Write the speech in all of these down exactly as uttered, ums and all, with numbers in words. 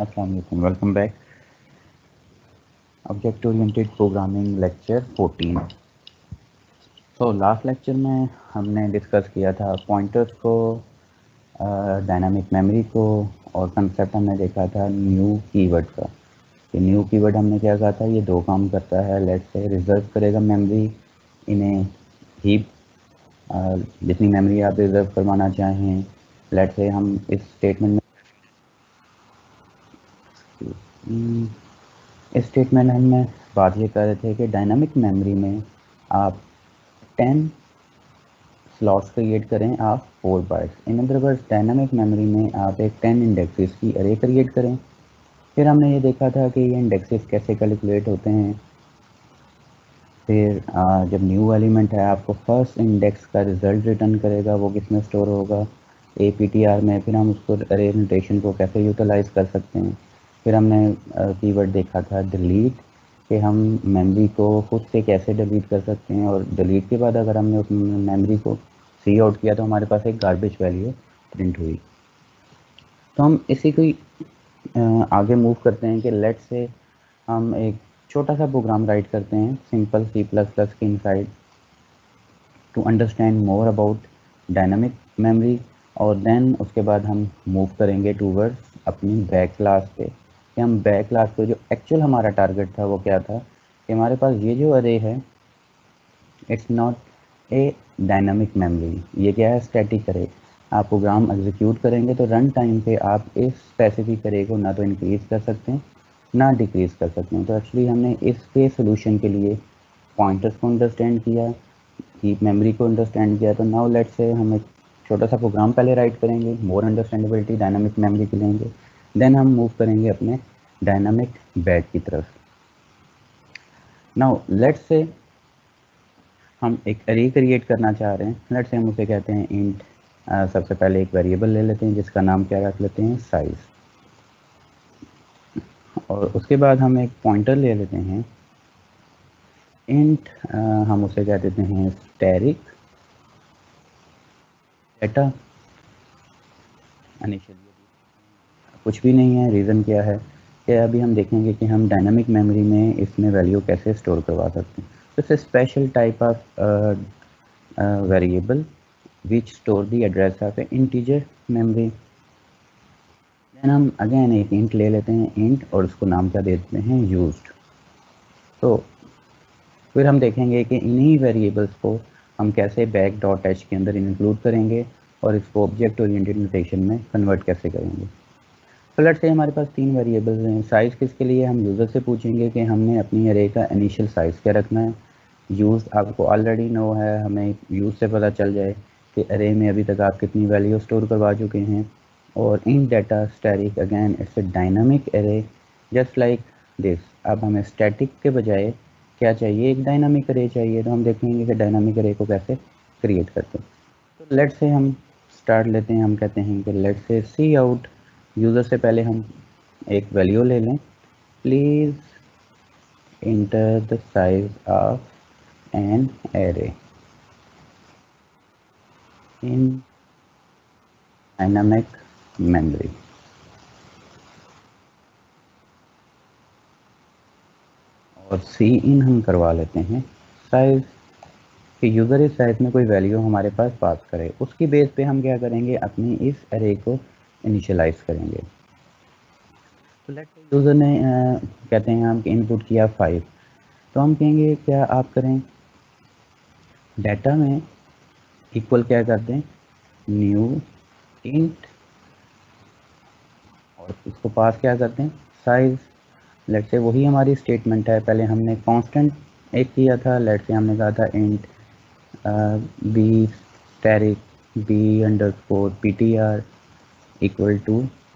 अस्सलाम वालेकुम, welcome back. Object oriented programming lecture fourteen. तो लास्ट लेक्चर में हमने डिस्कस किया था पॉइंटर्स को, डायनामिक मेमोरी को, और कंसेप्ट हमने देखा था न्यू कीवर्ड का। ये न्यू कीवर्ड हमने क्या कहा था, ये दो काम करता है। लेट्स से रिजर्व करेगा मेमोरी इन ए हीप, जितनी मेमोरी आप रिजर्व करवाना चाहें। लेट्स से हम इस स्टेटमेंट में इस स्टेटमेंट में हमने बात ये कर रहे थे कि डायनामिक मेमोरी में आप टेन स्लॉट्स क्रिएट करें आप four bytes. In other words dynamic memory में आप एक टेन इंडेक्सेस की अरे क्रिएट करें। फिर हमने ये देखा था कि ये इंडेक्सेस कैसे कैलकुलेट होते हैं। फिर आ, जब न्यू एलिमेंट है आपको फर्स्ट इंडेक्स का रिजल्ट रिटर्न करेगा, वो किस में स्टोर होगा, ए पी टी आर में। फिर हम उसको अरे नोटेशन को कैसे यूटिलाइज कर सकते हैं। फिर हमने कीवर्ड देखा था डिलीट, कि हम मेमोरी को खुद से कैसे डिलीट कर सकते हैं, और डिलीट के बाद अगर हमने उस मेमोरी को सी आउट किया तो हमारे पास एक गार्बेज वैल्यू प्रिंट हुई। तो हम इसी को आगे मूव करते हैं कि लेट से हम एक छोटा सा प्रोग्राम राइट करते हैं सिंपल सी प्लस प्लस के inside to understand more about dynamic memory. और देन उसके बाद हम मूव करेंगे टूवर्ड्स अपनी बैक क्लास पे, कि हम बैक क्लास पे जो एक्चुअल हमारा टारगेट था वो क्या था, कि हमारे पास ये जो अरे है it's not a dynamic memory, ये क्या है, स्टैटिक अरे। आप प्रोग्राम एग्जीक्यूट करेंगे तो रन टाइम पे आप इस स्पेसिफिक अरे को ना तो इंक्रीज कर सकते हैं ना डिक्रीज कर सकते हैं। तो एक्चुअली हमने इसके सोल्यूशन के लिए पॉइंटर्स को अंडरस्टैंड किया, हीप मेमोरी को अंडरस्टैंड किया। तो नाउ लेट्स से हम एक छोटा सा प्रोग्राम पहले राइट करेंगे, मोर अंडरस्टैंडेबिलिटी डायनामिक मेमोरी के लेंगे, देन हम मूव करेंगे अपने डायनामिक बैक की तरफ। नाउ लेट्स से हम एक अरे क्रिएट करना चाह रहे हैं। लेट्स से हम उसे कहते हैं इंट। सबसे पहले एक वेरिएबल ले लेते हैं जिसका नाम क्या रख लेते हैं, साइज। और उसके बाद हम एक पॉइंटर ले लेते हैं इंट, हम उसे कह देते हैं स्टैटिक डेटा इनिशियली। कुछ भी नहीं है, रीज़न क्या है कि अभी हम देखेंगे कि हम डायनामिक मेमोरी में इसमें वैल्यू कैसे स्टोर करवा सकते हैं। तो it's special type of variable which store the address of a integer memory. Then हम अगेन एक इंट ले लेते हैं इंट, और उसको नाम क्या देते हैं, यूज्ड। तो फिर हम देखेंगे कि इन्हीं वेरिएबल्स को हम कैसे बैक डॉट एच के अंदर इंक्लूड करेंगे और इसको ऑब्जेक्ट ओरिएंटेड नोटेशन में कन्वर्ट कैसे करेंगे। तो लेट्स से हमारे पास तीन वेरिएबल्स हैं। साइज़ किसके लिए, हम यूज़र से पूछेंगे कि हमने अपनी अरे का इनिशियल साइज़ क्या रखना है। यूज़ आपको ऑलरेडी नो है, हमें यूज़ से पता चल जाए कि अरे में अभी तक आप कितनी वैल्यू स्टोर करवा चुके हैं। और इन data static, again it's a dynamic array just like this. अब हमें स्टैटिक के बजाय क्या चाहिए, एक डायनामिक अरे चाहिए। तो हम देखेंगे कि डायनामिक अरे को कैसे क्रिएट करते हैं। तो लेट्स से हम स्टार्ट लेते हैं, हम कहते हैं कि let's say C out. User से पहले हम एक वैल्यू ले लें, please enter the size of an array in dynamic memory. और सी इन हम करवा लेते हैं साइज, कि यूज़र इस साइज में कोई वैल्यू हमारे पास पास करे, उसकी बेस पे हम क्या करेंगे, अपनी इस अरे को इनिशियलाइज करेंगे। तो लेट्स से यूज़र ने आ, कहते हैं हम कि इनपुट किया फाइव, तो हम कहेंगे क्या आप करें, डाटा में इक्वल क्या करते हैं, न्यू इंट, और इसको पास क्या करते हैं, साइज। लेट से वही हमारी स्टेटमेंट है, पहले हमने कांस्टेंट एक किया था। लेट से हमने कहा था int B static B underscore P T R equal to,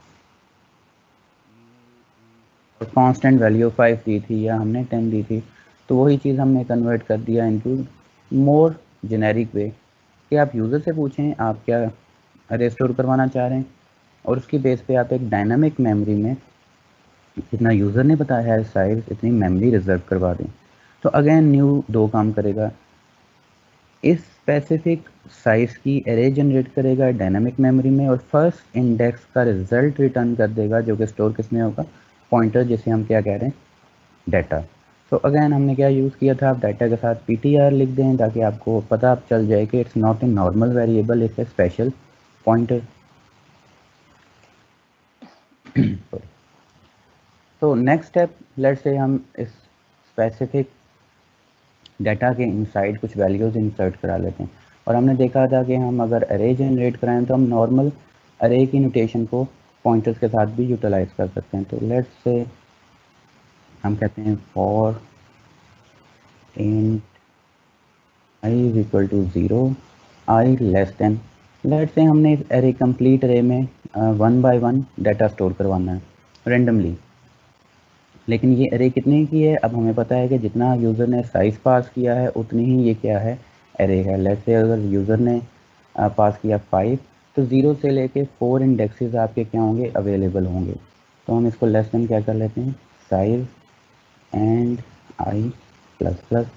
और कांस्टेंट वैल्यू फाइव दी थी या हमने टेन दी थी। तो वही चीज़ हमने कन्वर्ट कर दिया इनटू मोर जेनेरिक वे, कि आप यूज़र से पूछें आप क्या अरे स्टोर करवाना चाह रहे हैं, और उसकी बेस पे आप एक डायनामिक मेमोरी में जितना यूज़र ने बताया है साइज, इतनी मेमोरी रिजर्व करवा दें। तो अगेन न्यू दो काम करेगा, इस स्पेसिफिक साइज की एरे जनरेट करेगा डायनामिक मेमोरी में और फर्स्ट इंडेक्स का रिजल्ट रिटर्न कर देगा, जो कि स्टोर किसमें होगा, पॉइंटर, जिसे हम क्या कह रहे हैं, डाटा। तो अगेन हमने क्या यूज़ किया था, आप डाटा के साथ पी टी आर लिख दें ताकि आपको पता आप चल जाए कि it's not a normal variable, it's a special pointer. तो नेक्स्ट स्टेप, लेट्स से हम इस स्पेसिफिक डाटा के इनसाइड कुछ वैल्यूज़ इंसर्ट करा लेते हैं। और हमने देखा था कि हम अगर अरे जनरेट कराएं तो हम नॉर्मल अरे की नोटेशन को पॉइंटर्स के साथ भी यूटिलाइज कर सकते हैं। तो लेट्स से हम कहते हैं for int i is equal to zero, I less than, let's say हमने इस अरे कंप्लीट अरे में one by one data store करवाना है रेंडमली। लेकिन ये अरे कितने की है, अब हमें पता है कि जितना यूज़र ने साइज़ पास किया है उतनी ही ये क्या है, अरे है। लेट्स से अगर यूज़र ने पास किया फाइव, तो ज़ीरो से लेके फोर इंडेक्सेस आपके क्या होंगे, अवेलेबल होंगे। तो हम इसको लेस देन क्या कर लेते हैं, size and I plus plus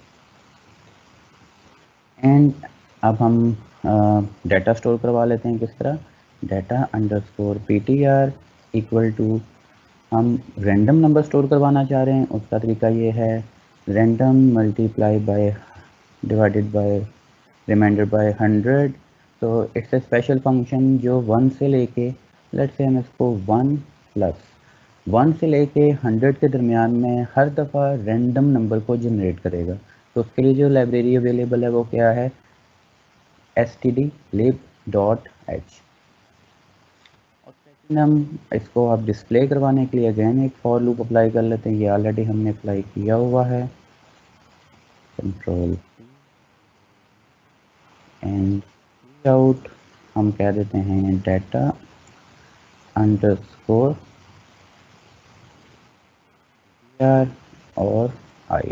and अब हम डाटा स्टोर करवा लेते हैं। किस तरह, data underscore P T R equal to, हम रैंडम नंबर स्टोर करवाना चाह रहे हैं, उसका तरीका ये है, random multiply by divided by remainder by hundred. तो इट्स ए स्पेशल फंक्शन जो वन से लेके, लेट्स से हम इसको वन प्लस वन से लेके हंड्रेड के दरमियान में हर दफ़ा रैंडम नंबर को जनरेट करेगा। तो उसके लिए जो लाइब्रेरी अवेलेबल है वो क्या है, S T D lib dot H. हम इसको आप डिस्प्ले करवाने के लिए अगेन एक फॉर लूप अप्लाई कर लेते हैं। ये ऑलरेडी हमने अप्लाई किया हुआ है, कंट्रोल एंड आउट, हम कह देते हैं डाटा अंडरस्कोर आर और आई।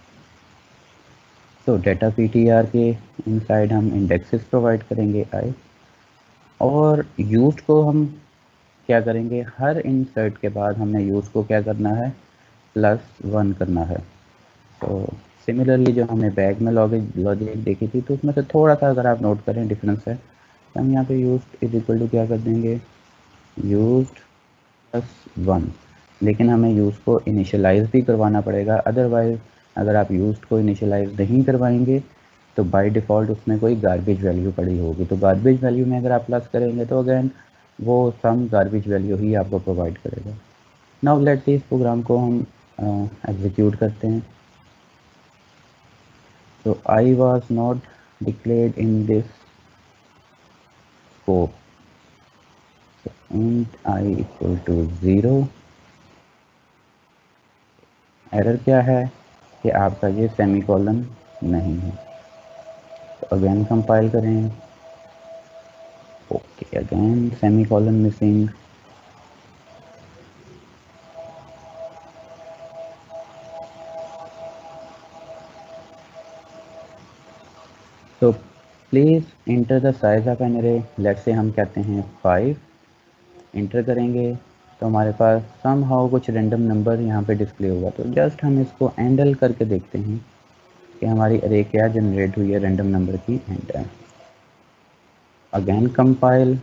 तो डाटा पी टी आर के इनसाइड हम इंडेक्सेस प्रोवाइड करेंगे आई, और यूज को हम क्या करेंगे, हर इंसर्ट के बाद हमने यूज को क्या करना है, प्लस वन करना है। तो सिमिलरली जो हमने बैग में लॉजिक लॉजिक देखी थी, तो उसमें से थोड़ा सा अगर आप नोट करें डिफरेंस है, तो हम यहाँ पे यूज्ड इज इक्वल टू क्या कर देंगे, यूज्ड प्लस वन। लेकिन हमें यूज़ को इनिशियलाइज भी करवाना पड़ेगा, अदरवाइज अगर आप यूज्ड को इनिशियलाइज नहीं करवाएंगे तो बाय डिफ़ॉल्ट उसमें कोई गार्बेज वैल्यू पड़ी होगी। तो गार्बेज वैल्यू में अगर आप प्लस करेंगे तो अगेन वो सम गार्बेज वैल्यू ही आपको प्रोवाइड करेगा। नाउ लेट्स सी इस प्रोग्राम को हम एग्जीक्यूट uh, करते हैं। तो I was not declared in this scope, int i equal to zero. Error क्या है कि आपका ये सेमी कॉलन नहीं है। तो अगेन कंपाइल करें, okay, again semicolon missing. तो please enter the size of an array, let's say हम कहते हैं फाइव, इंटर करेंगे तो हमारे पास सम हाउ कुछ रैंडम नंबर यहाँ पे डिस्प्ले होगा। तो जस्ट हम इसको हैंडल करके देखते हैं कि हमारी अरे क्या जनरेट हुई है, रैंडम नंबर की enter. Again compile,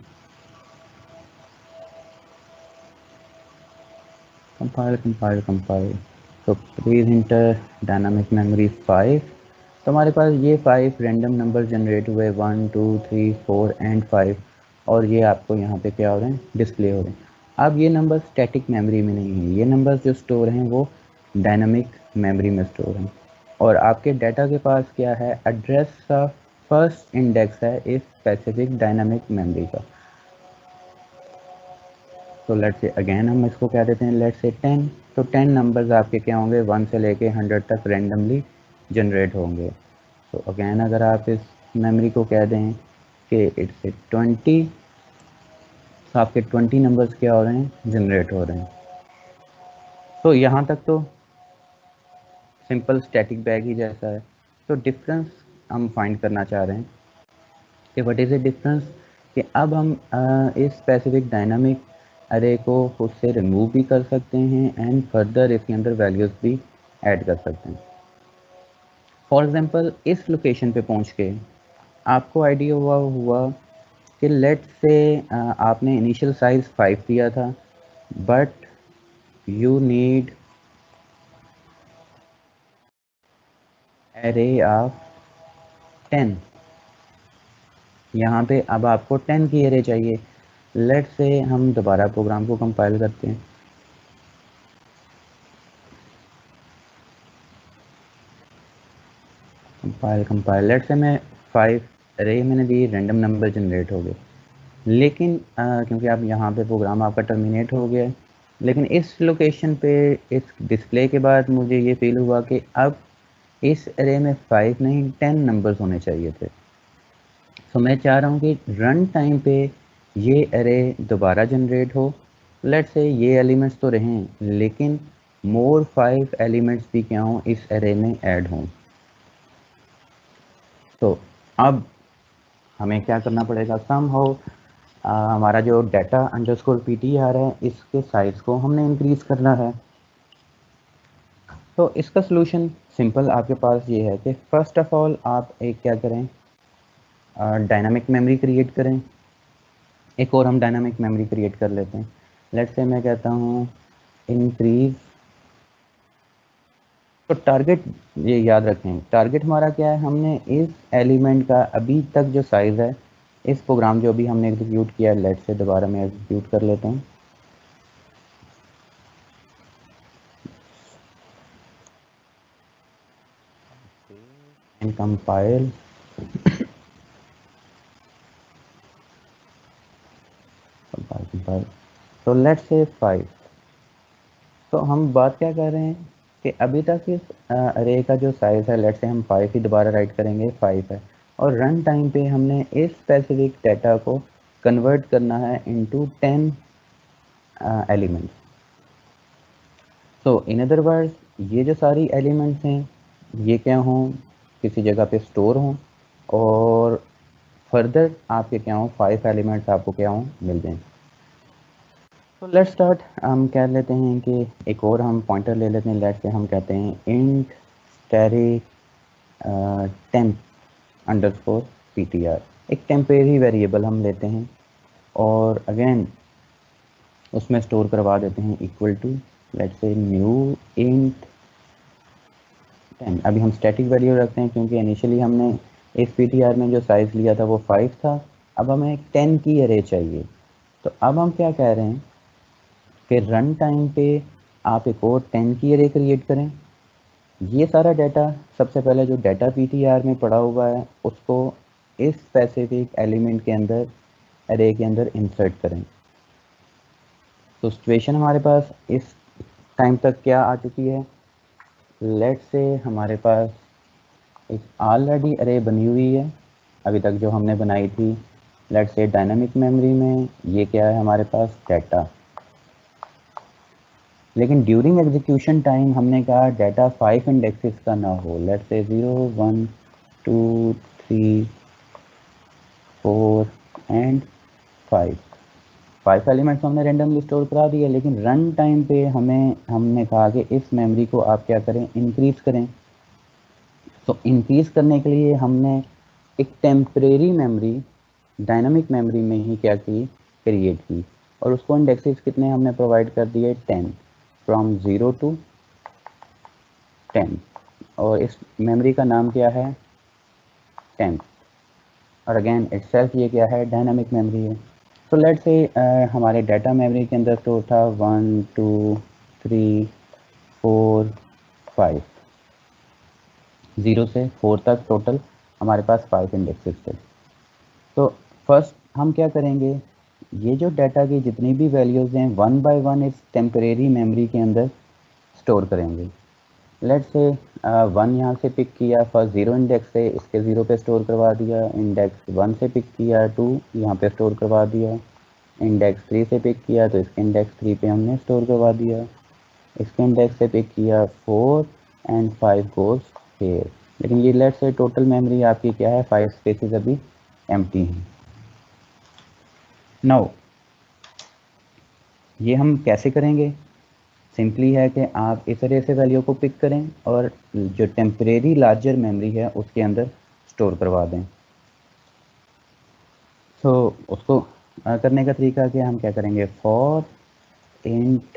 compile compile compile तो please enter dynamic memory five. तो हमारे पास ये फाइव रैंडम नंबर जनरेट हुए, one two three four and five, और ये आपको यहाँ पे क्या हो रहे हैं, डिस्प्ले हो रहे हैं। अब ये नंबर स्टैटिक मेमोरी में नहीं है, ये नंबर्स जो स्टोर हैं वो डायनामिक मेमोरी में स्टोर हैं। और आपके डाटा के पास क्या है, एड्रेस का फर्स्ट इंडेक्स है इस स्पेसिफिक डायनामिक मेमोरी का। तो लेट्स से अगेन हम इसको क्या देते हैं, लेट्स से टेन। तो टेन नंबर्स आपके क्या होंगे, वन से लेके हंड्रेड तक रेंडमली जनरेट होंगे। तो अगेन अगर आप इस मेमोरी को कह दें कि इट्स ए ट्वेंटी, तो आपके ट्वेंटी नंबर्स क्या हो रहे हैं, जनरेट हो रहे हैं। तो यहाँ तक तो सिंपल स्टैटिक बैग ही जैसा है। तो डिफरेंस हम फाइंड करना चाह रहे हैं कि व्हाट इज़ द डिफरेंस, कि अब हम आ, इस स्पेसिफिक डायनामिक अरे को खुद से रिमूव भी कर सकते हैं एंड फर्दर इसके अंदर वैल्यूज़ भी ऐड कर सकते हैं। फॉर एग्जांपल इस लोकेशन पे पहुंच के आपको आइडिया हुआ हुआ कि लेट से आपने इनिशियल साइज फाइव दिया था, but you need array of ten. यहाँ पे अब आपको टेन की एरे चाहिए। लेट से हम दोबारा प्रोग्राम को कंपाइल करते हैं। कंपाइल कंपाइल लेट से मैं फाइव एरे मैंने दी, रैंडम नंबर जनरेट हो गए। लेकिन आ, क्योंकि आप यहाँ पे प्रोग्राम आपका टर्मिनेट हो गया है, लेकिन इस लोकेशन पे इस डिस्प्ले के बाद मुझे ये फील हुआ कि अब इस एरे में फाइव नहीं टेन नंबर्स होने चाहिए थे। तो मैं चाह रहा हूँ कि रन टाइम पे ये एरे दोबारा जनरेट हो। लेट से ये एलिमेंट्स तो रहें, लेकिन मोर फाइव एलिमेंट्स भी क्या हों इस एरे में ऐड हों। तो अब हमें क्या करना पड़ेगा, सम हो हमारा जो data underscore P T R है इसके साइज़ को हमने इंक्रीज़ करना है। तो इसका सलूशन सिंपल आपके पास ये है कि फ़र्स्ट ऑफ़ ऑल आप एक क्या करें, डायनामिक मेमोरी क्रिएट करें। एक और हम डायनामिक मेमोरी क्रिएट कर लेते हैं। लेट्स से मैं कहता हूँ इंक्रीज़। तो टारगेट ये याद रखें, टारगेट हमारा क्या है, हमने इस एलिमेंट का अभी तक जो साइज़ है इस प्रोग्राम जो अभी हमने एग्जीक्यूट किया है, लेट्स से दोबारा मैं एग्जीक्यूट कर लेता हूँ। And compile. तो लेट्स से फाइव। तो हम बात क्या कर रहे हैं कि अभी तक इस अरे का जो साइज़ है, लेट्स से हम फाइव ही दोबारा राइट करेंगे, फाइव है, और रन टाइम पे हमने इस स्पेसिफिक डाटा को कन्वर्ट करना है इनटू टेन एलिमेंट्स। तो इन अदर वर्ड्स ये जो सारी एलिमेंट्स हैं ये क्या हों, किसी जगह पे स्टोर हों, और फर्दर आपके क्या हों फाइव एलिमेंट्स आपको क्या हों मिल जाएं। तो लेट्स स्टार्ट। हम कह लेते हैं कि एक और हम पॉइंटर ले लेते हैं। लेट्स से हम कहते हैं int static temp underscore P T R. एक टेम्परेरी वेरिएबल हम लेते हैं और अगेन उसमें स्टोर करवा देते हैं equal to let's say new int ten. अभी हम स्टैटिक वैल्यू रखते हैं क्योंकि इनिशियली हमने इस पी टी आर में जो साइज़ लिया था वो फाइव था। अब हमें टेन की एरे चाहिए। तो अब हम क्या कह रहे हैं कि रन टाइम पे आप एक और टेन की एरे क्रिएट करें। ये सारा डाटा सबसे पहले जो डाटा पीटीआर में पड़ा हुआ है उसको इस स्पेसिफिक एलिमेंट के अंदर एरे के अंदर इंसर्ट करें। तो सिचुएशन हमारे पास इस टाइम तक क्या आ चुकी है, लेट से हमारे पास एक ऑलरेडी एरे बनी हुई है अभी तक जो हमने बनाई थी। लेट से डायनामिक मेमोरी में ये क्या है हमारे पास डाटा, लेकिन ड्यूरिंग एग्जीक्यूशन टाइम हमने कहा डाटा फाइव इंडेक्सेस का ना हो। Let's say zero one two three four and five. Five elements हमने रेंडमली स्टोर करा दिए, लेकिन रन टाइम पे हमें हमने कहा कि इस मेमोरी को आप क्या करें, इंक्रीज़ करें। तो इंक्रीज़ करने के लिए हमने एक टेम्परेरी मेमोरी डायनामिक मेमोरी में ही क्या की, क्रिएट की, और उसको इंडेक्सेस कितने हमने प्रोवाइड कर दिए, ten, from zero to ten. और इस मेमोरी का नाम क्या है, टेन। और अगेन इटसेल्फ ये क्या है, डायनामिक मेमोरी है। तो लेट्स से हमारे डाटा मेमोरी के अंदर स्टोर था one two three four five, zero से फोर तक टोटल हमारे पास फाइव इंडेक्सेस थे। तो फर्स्ट हम क्या करेंगे, ये जो डाटा की जितनी भी वैल्यूज़ हैं वन बाय वन इस टेम्परेरी मेमोरी के अंदर स्टोर करेंगे। लेट्स से वन यहाँ से पिक किया, फर्स्ट ज़ीरो इंडेक्स से इसके ज़ीरो पे स्टोर करवा दिया। इंडेक्स वन से पिक किया, टू यहाँ पे स्टोर करवा दिया। इंडेक्स थ्री से पिक किया तो इसके इंडेक्स थ्री पे हमने स्टोर करवा दिया। इसके इंडेक्स से पिक किया four and five goes here. लेकिन ये लेट्स से टोटल मेमोरी आपकी क्या है, फाइव स्पेसेस अभी एम्प्टी हैं। नाउ ये हम कैसे करेंगे, सिंपली है कि आप इस तरह से वैल्यू को पिक करें और जो टेम्परेरी लार्जर मेमोरी है उसके अंदर स्टोर करवा दें। तो उसको आ, करने का तरीका क्या, हम क्या करेंगे, for int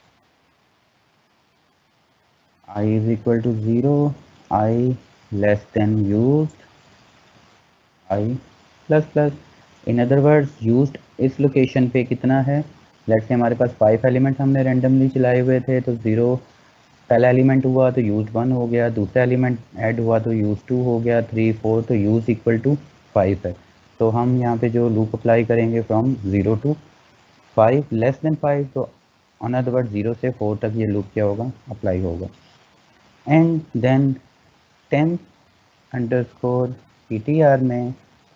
i is equal to zero, i less than used i plus plus. In other words used इस लोकेशन पे कितना है, लेट्स से हमारे पास फाइव एलिमेंट हमने रैंडमली चलाए हुए थे, तो ज़ीरो पहला एलिमेंट हुआ तो यूज वन हो गया, दूसरा एलिमेंट ऐड हुआ तो यूज टू हो गया, थ्री फोर तो यूज इक्वल टू फाइव है। तो हम यहाँ पे जो लूप अप्लाई करेंगे from zero to five less than five, तो ऑन अदर वर्ड ज़ीरो से फोर तक ये लूप क्या होगा, अप्लाई होगा। And then temp underscore P T R में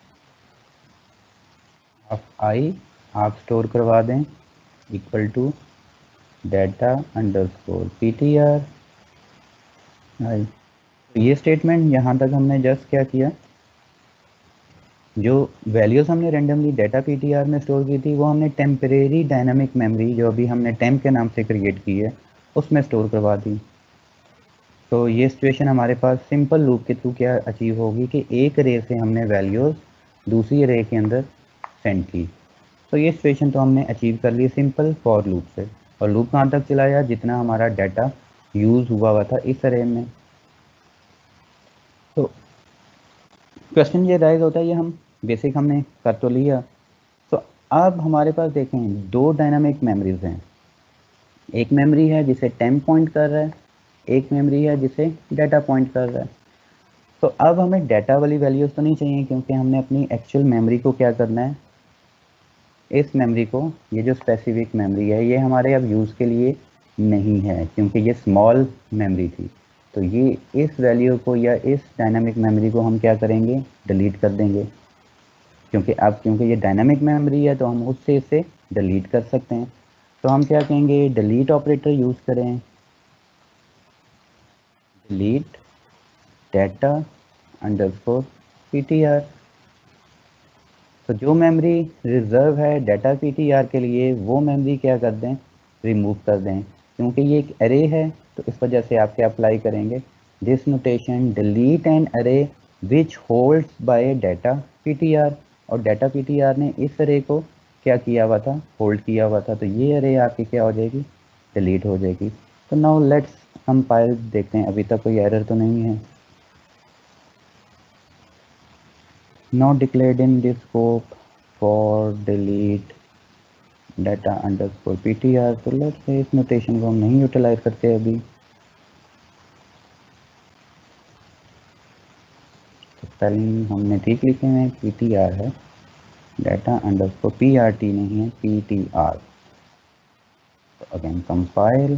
ऑफ आई आप स्टोर करवा दें equal to data underscore P T R I. ये स्टेटमेंट यहाँ तक हमने जस्ट क्या किया, जो वैल्यूज़ हमने रेंडमली डेटा पीटीआर में स्टोर की थी वो हमने टेम्परेरी डायनामिक मेमोरी जो अभी हमने टेम्प के नाम से क्रिएट की है उसमें स्टोर करवा दी। तो ये सिचुएशन हमारे पास सिंपल लूप के थ्रू क्या अचीव होगी कि एक रे से हमने वैल्यूज़ दूसरी रे के अंदर सेंड की। तो ये सिचुएशन तो हमने अचीव कर ली सिंपल फॉर लूप से। और लूप कहाँ तक चलाया, जितना हमारा डाटा यूज़ हुआ हुआ था इस रे में। तो क्वेश्चन ये राइज होता है, ये हम बेसिक हमने कर तो लिया। तो अब हमारे पास देखें दो डायनामिक मेमोरीज हैं, एक मेमोरी है जिसे टेम्प पॉइंट कर रहा है, एक मेमोरी है जिसे डाटा पॉइंट कर रहा है। तो अब हमें डाटा वाली वैल्यूज़ तो नहीं चाहिए, क्योंकि हमने अपनी एक्चुअल मेमोरी को क्या करना है, इस मेमोरी को, ये जो स्पेसिफिक मेमोरी है ये हमारे अब यूज़ के लिए नहीं है क्योंकि ये स्मॉल मेमोरी थी। तो ये इस वैल्यू को या इस डायनामिक मेमोरी को हम क्या करेंगे, डिलीट कर देंगे, क्योंकि अब क्योंकि ये डायनामिक मेमोरी है तो हम उससे इसे डिलीट कर सकते हैं। तो हम क्या कहेंगे, डिलीट ऑपरेटर यूज़ करें, डिलीट डाटा अंडरस्कोर पीटीआर। तो जो मेमोरी रिजर्व है डाटा पीटीआर के लिए वो मेमोरी क्या कर दें, रिमूव कर दें, क्योंकि ये एक अरे है। तो इस वजह से आप क्या अप्लाई करेंगे, this notation delete an array which holds by data PTR. और डाटा पीटीआर ने इस अरे को क्या किया हुआ था, होल्ड किया हुआ था, तो ये अरे आपकी क्या हो जाएगी, डिलीट हो जाएगी। तो नाउ लेट्स कंपाइल, देखते हैं अभी तक कोई एरर तो नहीं है। Not declared in this scope for delete data underscore PTR. तो लेट्स से इस नोटेशन को हम नहीं यूटिलाइज करते अभी। तो स्पेलिंग हमने ठीक लिखे हैं, पीटीआर है, डाटा अंडरस्कोर पीआरटी नहीं है, पीटीआर। तो अगेन कंपाइल,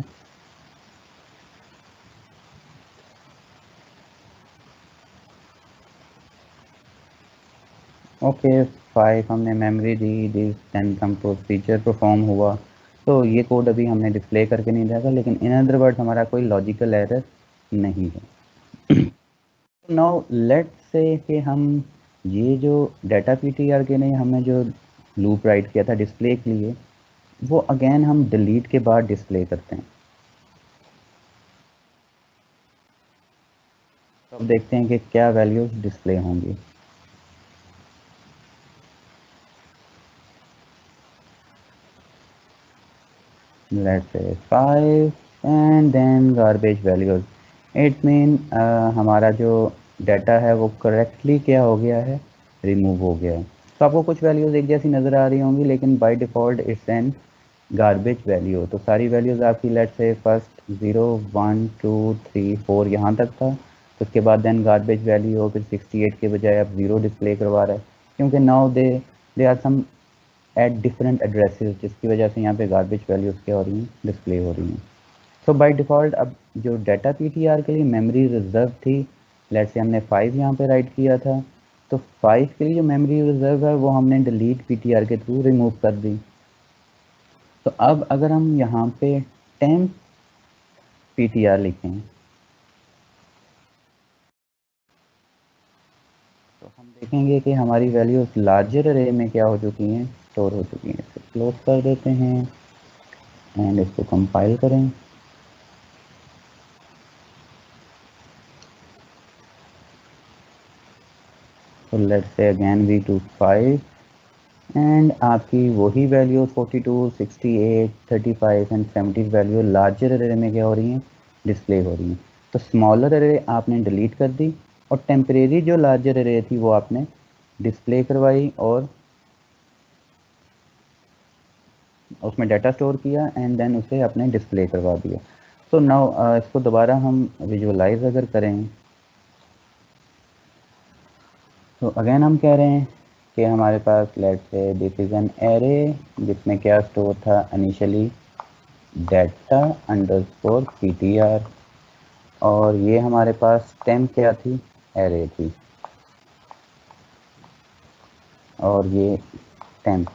ओके फाइव हमने मेमोरी दी, this ten come procedure perform हुआ। तो ये कोड अभी हमने डिस्प्ले करके नहीं देखा, लेकिन इन अदर वर्ड हमारा कोई लॉजिकल एरर नहीं है। नाउ लेट्स से कि हम ये जो डाटा पीटीआर के लिए हमने जो लूप राइट किया था डिस्प्ले के लिए, वो अगेन हम डिलीट के बाद डिस्प्ले करते हैं। तो अब देखते हैं कि क्या वैल्यूज डिस्प्ले होंगी। Let's say five and then garbage values. It mean हमारा जो डाटा है वो करेक्टली क्या हो गया है, रिमूव हो गया है। तो आपको कुछ वैल्यूज एक जैसी नज़र आ रही होंगी, लेकिन by default it's an garbage value. तो सारी वैल्यूज़ आपकी let's say first zero one two three four यहाँ तक था, तो उसके बाद देन गार्बेज वैल्यू हो, फिर सिक्सटी एट के बजाय अब ज़ीरो डिस्प्ले करवा रहा है, क्योंकि now they they are some at different addresses, जिसकी वजह से यहाँ पे गार्बेज वैल्यूज़ क्या हो रही हैं, डिस्प्ले हो रही हैं। सो बाय डिफ़ॉल्ट अब जो डाटा पीटीआर के लिए मेमोरी रिजर्व थी, लेट्स से हमने फाइव यहाँ पे राइट किया था, तो फाइव के लिए जो मेमोरी रिजर्व है वो हमने डिलीट पीटीआर के थ्रू रिमूव कर दी। तो अब अगर हम यहाँ पे टेन पीटीआर लिखें तो हम देखेंगे कि हमारी वैल्यूज लार्जर अरे में क्या हो चुकी हैं, स्टोर हो चुकी हैं। इसे क्लोज कर देते हैं एंड इसको कंपाइल करें। So let's say again we took five and आपकी वही value forty two, sixty eight, thirty five and seventy value larger array में क्या हो रही हैं, डिस्प्ले हो रही हैं। तो स्मॉलर एरे आपने डिलीट कर दी और टेम्परेरी जो लार्जर एरे थी वो आपने डिस्प्ले करवाई और उसमें डाटा स्टोर किया एंड देन उसे अपने डिस्प्ले करवा दिया। तो नाउ इसको दोबारा हम विजुअलाइज अगर करें तो अगेन हम कह रहे हैं कि हमारे पास let's say this is an array जिसमें क्या स्टोर था इनिशियली, डाटा अंडरस्कोर पीटीआर, और ये हमारे पास टेम्प क्या थी, एरे थी, और ये टेम्प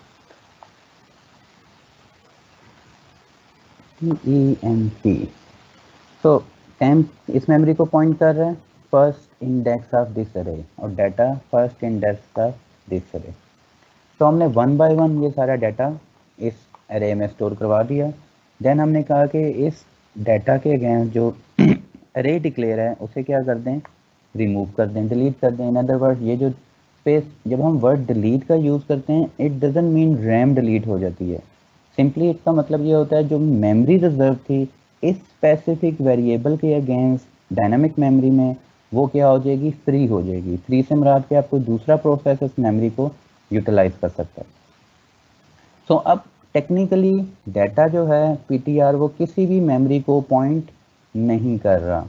ई एन पी। तो टेम्प इस मेमोरी को पॉइंट कर रहा है first index of this array और data first index of this array. तो हमने वन बाय वन ये सारा डाटा इस एरे में स्टोर करवा दिया। देन हमने कहा कि इस डाटा के अगेंस्ट जो एरे डिक्लेयर है उसे क्या कर दें, रिमूव कर दें, डिलीट कर दें। इन अदर वर्ड ये जो स्पेस, जब हम वर्ड डिलीट का यूज़ करते हैं it doesn't mean RAM delete हो जाती है। सिंपली इसका मतलब ये होता है जो मेमोरी रिजर्व थी इस स्पेसिफिक वेरिएबल के अगेंस्ट डायनामिक मेमोरी में, वो क्या हो जाएगी, फ्री हो जाएगी। फ्री से मुराद के आप कोई दूसरा प्रोसेस इस मेमोरी को यूटिलाइज कर सकता है। सो so, अब टेक्निकली डाटा जो है पीटीआर वो किसी भी मेमोरी को पॉइंट नहीं कर रहा।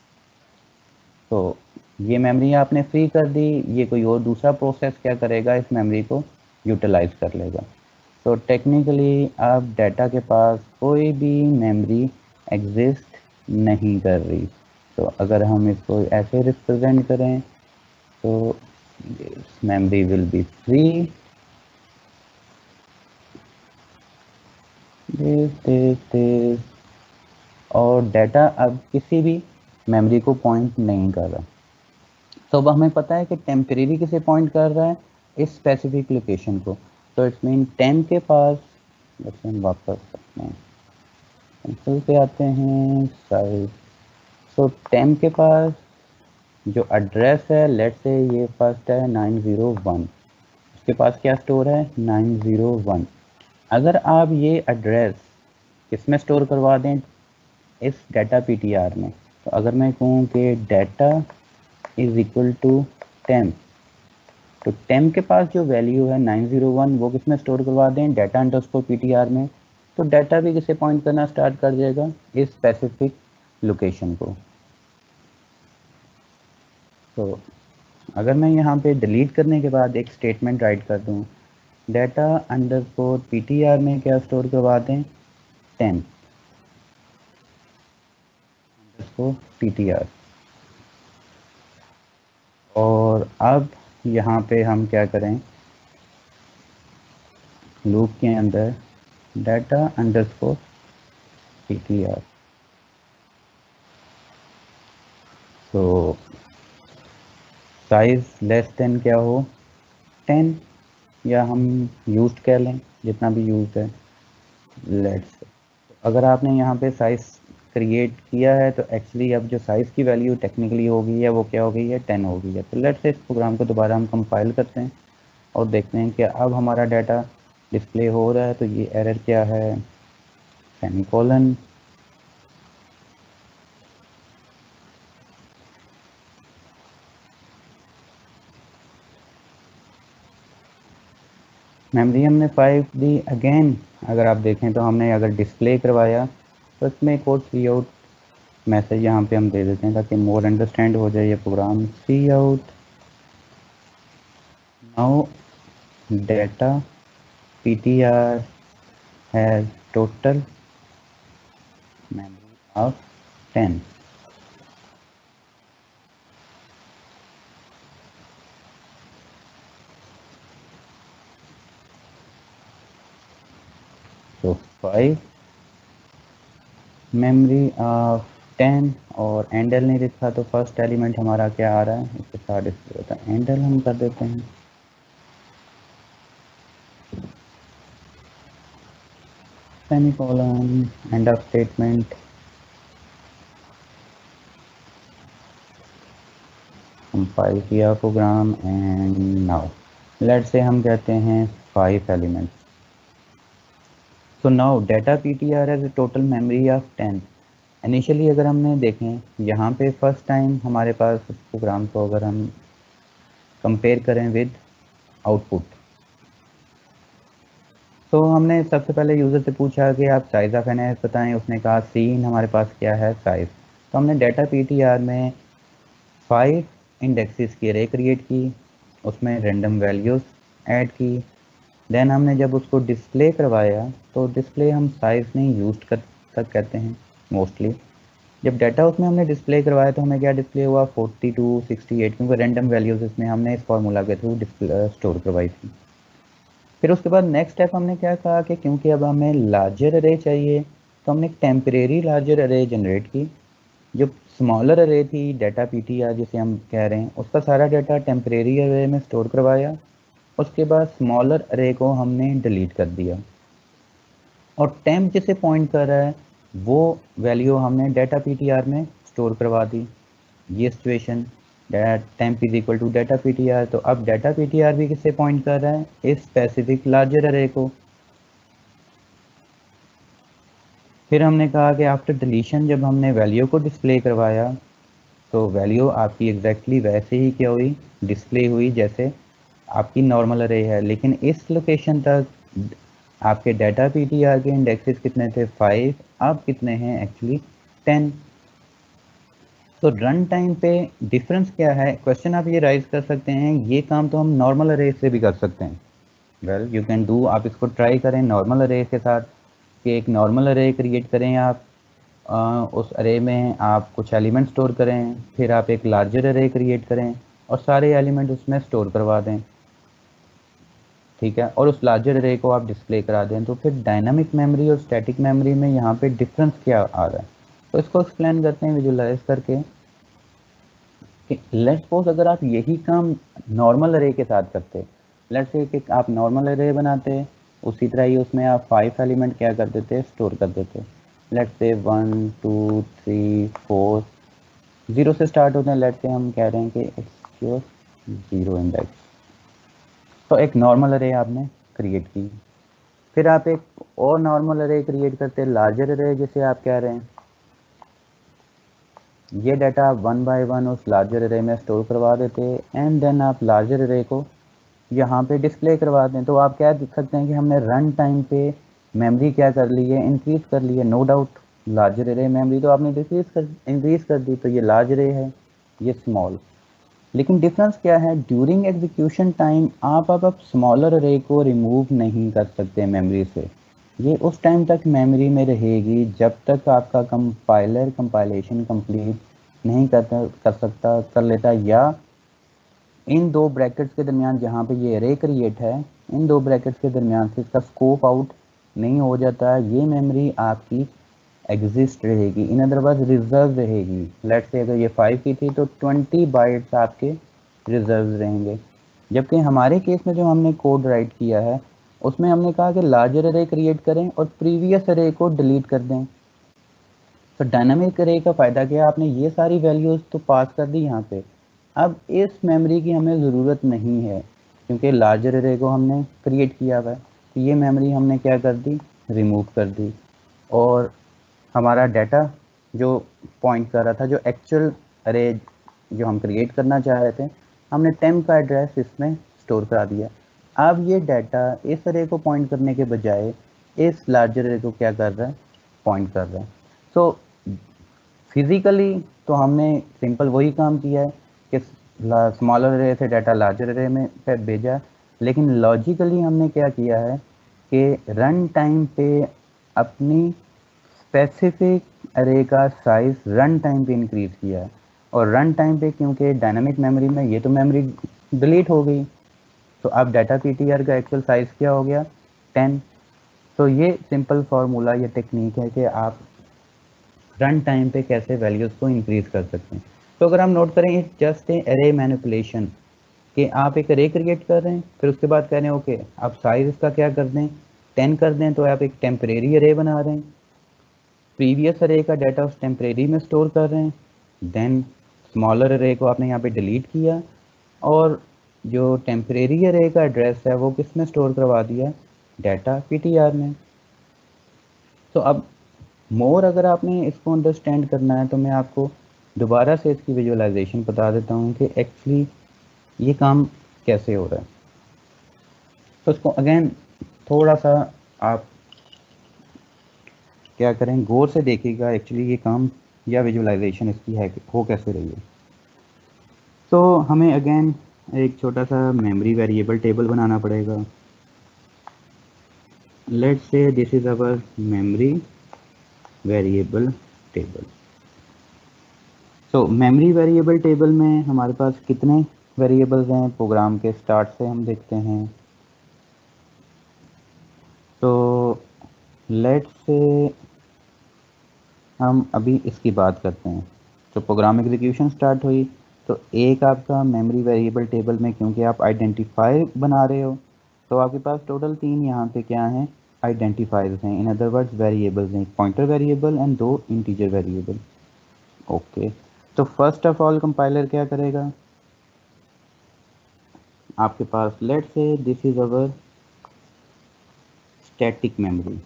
तो ये मेमोरी आपने फ्री कर दी, ये कोई और दूसरा प्रोसेस क्या करेगा, इस मेमोरी को यूटिलाइज कर लेगा। तो टेक्निकली अब डाटा के पास कोई भी मेमोरी एग्जिस्ट नहीं कर रही। तो अगर हम इसको ऐसे रिप्रेजेंट करें तो memory will be free, this this this, और डाटा अब किसी भी मेमोरी को पॉइंट नहीं कर रहा। तो अब हमें पता है कि टेम्परेरी किसे पॉइंट कर रहा है, इस स्पेसिफिक लोकेशन को। तो इट्स मीन टेम के पास, जैसे हम वापस सकते हैं पेंसिल पे आते हैं साइज। सो टेम के पास जो एड्रेस है, लेट्स से ये फर्स्ट है नाइन ज़ीरो वन, उसके पास क्या स्टोर है, नाइन ज़ीरो वन। अगर आप ये एड्रेस किसमें स्टोर करवा दें, इस डाटा पीटीआर में, तो अगर मैं कहूँ कि data is equal to temp, तो टेम के पास जो वैल्यू है नाइन ज़ीरो वन वो किसमें स्टोर करवा दें, डाटा अंडरस्कोर पीटीआर में। तो डाटा भी किसे पॉइंट करना स्टार्ट कर देगा, इस स्पेसिफिक लोकेशन को। तो अगर मैं यहाँ पे डिलीट करने के बाद एक स्टेटमेंट राइट कर दूँ, डाटा अंडरस्कोर पीटीआर में क्या स्टोर करवा दें, टेम अंडरस्कोर पीटीआर। और अब यहाँ पे हम क्या करें, लूप के अंदर डाटा अंडरस्कोर पीटीआर। तो साइज लेस देन क्या हो, टेन, या हम यूज्ड कह लें, जितना भी यूज्ड है लेट्स। अगर आपने यहाँ पे साइज क्रिएट किया है तो एक्चुअली अब जो साइज़ की वैल्यू टेक्निकली हो गई है वो क्या हो गई है, टेन हो गई है। तो लेट्स से इस प्रोग्राम को दोबारा हम कंपाइल करते हैं और देखते हैं कि अब हमारा डाटा डिस्प्ले हो रहा है। तो ये एरर क्या है, सेमीकोलन, मेमोरी हमने फाइव दी। अगेन अगर आप देखें तो हमने अगर डिस्प्ले करवाया तो इसमें एक और सी आउट मैसेज यहाँ पे हम दे देते हैं ताकि मोर अंडरस्टैंड हो जाए ये program. Cout now data PTR has total memory of ten. तो फाइव मेमोरी ऑफ टेन, और एंडल नहीं लिखा तो फर्स्ट एलिमेंट हमारा क्या आ रहा है, इसके साथ डिस्प्ले होता है, एंडल हम कर देते हैं। Semicolon, end of statement, compile किया program and now let's say हम कहते हैं five elements. So now data P T R has a total memory of ten. Initially अगर हमने देखें यहाँ पे फर्स्ट टाइम हमारे पास प्रोग्राम को अगर हम कंपेयर करें विद आउटपुट, तो हमने सबसे पहले यूज़र से पूछा कि आप साइज़ ऑफ एन एस बताएं, उसने कहा सीन हमारे पास क्या है साइज़। तो हमने डाटा पीटीआर में फाइव इंडेक्सेस की अरे क्रिएट की, उसमें रैंडम वैल्यूज़ ऐड की, देन हमने जब उसको डिस्प्ले करवाया तो डिस्प्ले हम साइज़ नहीं यूज कर तक कहते हैं मोस्टली। जब डाटा उसमें हमने डिस्प्ले करवाया तो हमें क्या डिस्प्ले हुआ फोर्टी टू सिक्सटी एट, क्योंकि रैंडम वैल्यूज़ इसमें हमने इस फार्मूला के थ्रू डिस्प्ले स्टोर करवाई थी। फिर उसके बाद नेक्स्ट स्टेप हमने क्या कहा कि क्योंकि अब हमें लार्जर अरे चाहिए तो हमने एक टेम्परेरी लार्जर अरे जनरेट की। जो स्मॉलर अरे थी डाटा पीटीआर जिसे हम कह रहे हैं, उसका सारा डाटा टेम्परेरी अरे में स्टोर करवाया। उसके बाद स्मॉलर अरे को हमने डिलीट कर दिया और टेम्प जिसे पॉइंट कर रहा है वो वैल्यू हमने डाटा पीटीआर में स्टोर करवा दी। ये situation temp is equal to data PTR. तो अब डाटा पीटीआर भी किससे पॉइंट कर रहा है, इस स्पेसिफिक लार्जर अरे को। फिर हमने कहा कि आफ्टर डिलीशन जब हमने वैल्यू को डिस्प्ले करवाया तो वैल्यू आपकी एग्जैक्टली वैसे ही क्या हुई, डिस्प्ले हुई जैसे आपकी नॉर्मल अरे है। लेकिन इस लोकेशन तक आपके डाटा पीटीआर के इंडेक्सेस कितने थे, फाइव, अब कितने हैं एक्चुअली टेन। तो रन टाइम पे डिफरेंस क्या है, क्वेश्चन आप ये राइज कर सकते हैं, ये काम तो हम नॉर्मल अरे से भी कर सकते हैं। वेल यू कैन डू, आप इसको ट्राई करें नॉर्मल अरे के साथ कि एक नॉर्मल अरे क्रिएट करें आप, आ, उस अरे में आप कुछ एलिमेंट स्टोर करें, फिर आप एक लार्जर अरे क्रिएट करें और सारे एलिमेंट उसमें स्टोर करवा दें, ठीक है, और उस लार्जर अरे को आप डिस्प्ले करा दें। तो फिर डायनामिक मेमोरी और स्टैटिक मेमोरी में यहाँ पे डिफरेंस क्या आ रहा है, तो इसको एक्सप्लेन करते हैं विजुलाइज करके। लेट्स सपोज अगर आप यही काम नॉर्मल अरे के साथ करते, लेट्स से कि आप नॉर्मल अरे बनाते, उसी तरह ही उसमें आप फाइव एलिमेंट क्या कर देते, स्टोर कर देते। Let's say one two three four, zero से स्टार्ट होते हैं, लेट्स से हम कह रहे हैं कि इट्स योर जीरो इंडेक्स। तो एक नॉर्मल अरे आपने क्रिएट की, फिर आप एक और नॉर्मल अरे क्रिएट करते, लार्जर अरे जिसे आप कह रहे हैं। ये डाटा आप वन बाय वन उस लार्जर अरे में स्टोर करवा देते एंड देन आप लार्जर अरे को यहाँ पे डिस्प्ले करवा दें। तो आप क्या देख सकते हैं कि हमने रन टाइम पे मेमोरी क्या कर ली है, इंक्रीज कर ली है। No doubt larger array memory तो आपने डिक्रीज कर इंक्रीज कर दी, तो ये लार्ज अरे है, ये स्मॉल। लेकिन डिफरेंस क्या है, ड्यूरिंग एग्जीक्यूशन टाइम आप अब अब स्मॉलर अरे को रिमूव नहीं कर सकते मेमोरी से। ये उस टाइम तक मेमोरी में रहेगी जब तक आपका कंपाइलर कंपाइलेशन कंप्लीट नहीं करता कर सकता कर लेता, या इन दो ब्रैकेट्स के दरमियान जहाँ पे ये अरे क्रिएट है, इन दो ब्रैकेट्स के दरमियान से इसका स्कोप आउट नहीं हो जाता, ये मेमोरी आपकी एग्जिस्ट रहेगी, इन अदरवाइज रिजर्व रहेगी। लेट्स से अगर ये फाइव की थी तो ट्वेंटी बाइट्स आपके रिजर्व रहेंगे। जबकि हमारे केस में जो हमने कोड राइट किया है उसमें हमने कहा कि लार्जर अरे क्रिएट करें और प्रीवियस अरे को डिलीट कर दें। तो डायनामिक अरे का फ़ायदा क्या है, आपने ये सारी वैल्यूज़ तो पास कर दी यहाँ पे, अब इस मेमोरी की हमें ज़रूरत नहीं है क्योंकि लार्जर अरे को हमने क्रिएट किया हुआ है। तो ये मेमोरी हमने क्या कर दी, रिमूव कर दी, और हमारा डाटा जो पॉइंट कर रहा था, जो एक्चुअल अरे जो हम क्रिएट करना चाह रहे थे, हमने टेम्प का एड्रेस इसमें स्टोर करा दिया। अब ये डाटा इस अरे को पॉइंट करने के बजाय इस लार्जर अरे को क्या कर रहा है, पॉइंट कर रहा है। सो फिज़िकली तो हमने सिंपल वही काम किया है कि स्मॉलर अरे से डाटा लार्जर अरे में पे भेजा, लेकिन लॉजिकली हमने क्या किया है कि रन टाइम पे अपनी स्पेसिफिक अरे का साइज रन टाइम पे इंक्रीज किया है। और रन टाइम पे क्योंकि डायनामिक मेमोरी में ये तो मेमोरी डिलीट हो गई, तो अब डाटा पीटीआर का एक्चुअल साइज क्या हो गया, टेन। तो ये सिंपल फार्मूला, ये टेक्निक है कि आप रन टाइम पे कैसे वैल्यूज़ को इंक्रीज कर सकते हैं। तो अगर हम नोट करें, इट्स जस्ट ए अरे मैनिपुलेशन, कि आप एक अरे क्रिएट कर रहे हैं, फिर उसके बाद कह रहे हैं ओके आप साइज इसका क्या कर दें, टेन कर दें, तो आप एक टेम्परेरी अरे बना रहे हैं, प्रीवियस अरे का डाटा उस टेम्परेरी में स्टोर कर रहे हैं, देन स्मॉलर अरे को आपने यहाँ पे डिलीट किया और जो टेम्परेरी अरे का एड्रेस है वो किस में स्टोर करवा दिया, डाटा पीटीआर में। तो अब मोर अगर आपने इसको अंडरस्टैंड करना है तो मैं आपको दोबारा से इसकी विजुअलाइजेशन बता देता हूँ कि एक्चुअली ये काम कैसे हो रहा है। तो इसको अगेन थोड़ा सा आप क्या करें, गौर से देखिएगा एक्चुअली ये काम या विजुअलाइजेशन इसकी है हो कैसे रही है। तो हमें अगेन एक छोटा सा मेमोरी वेरिएबल टेबल बनाना पड़ेगा। Let's say this is our memory variable table. तो मेमोरी वेरिएबल टेबल में हमारे पास कितने वेरिएबल्स हैं, प्रोग्राम के स्टार्ट से हम देखते हैं। तो लेट्स से हम अभी इसकी बात करते हैं। तो प्रोग्राम एग्जीक्यूशन स्टार्ट हुई तो एक आपका मेमोरी वेरिएबल टेबल में, क्योंकि आप आइडेंटिफाई बना रहे हो, तो आपके पास टोटल तीन यहाँ पे क्या हैं, आइडेंटिफायर्स हैं, इन अदर वर्ड्स वेरिएबल्स हैं, पॉइंटर वेरिएबल एंड दो इंटीजर वेरिएबल। ओके, तो फर्स्ट ऑफ ऑल कंपाइलर क्या करेगा, आपके पास let's say this is our static memory.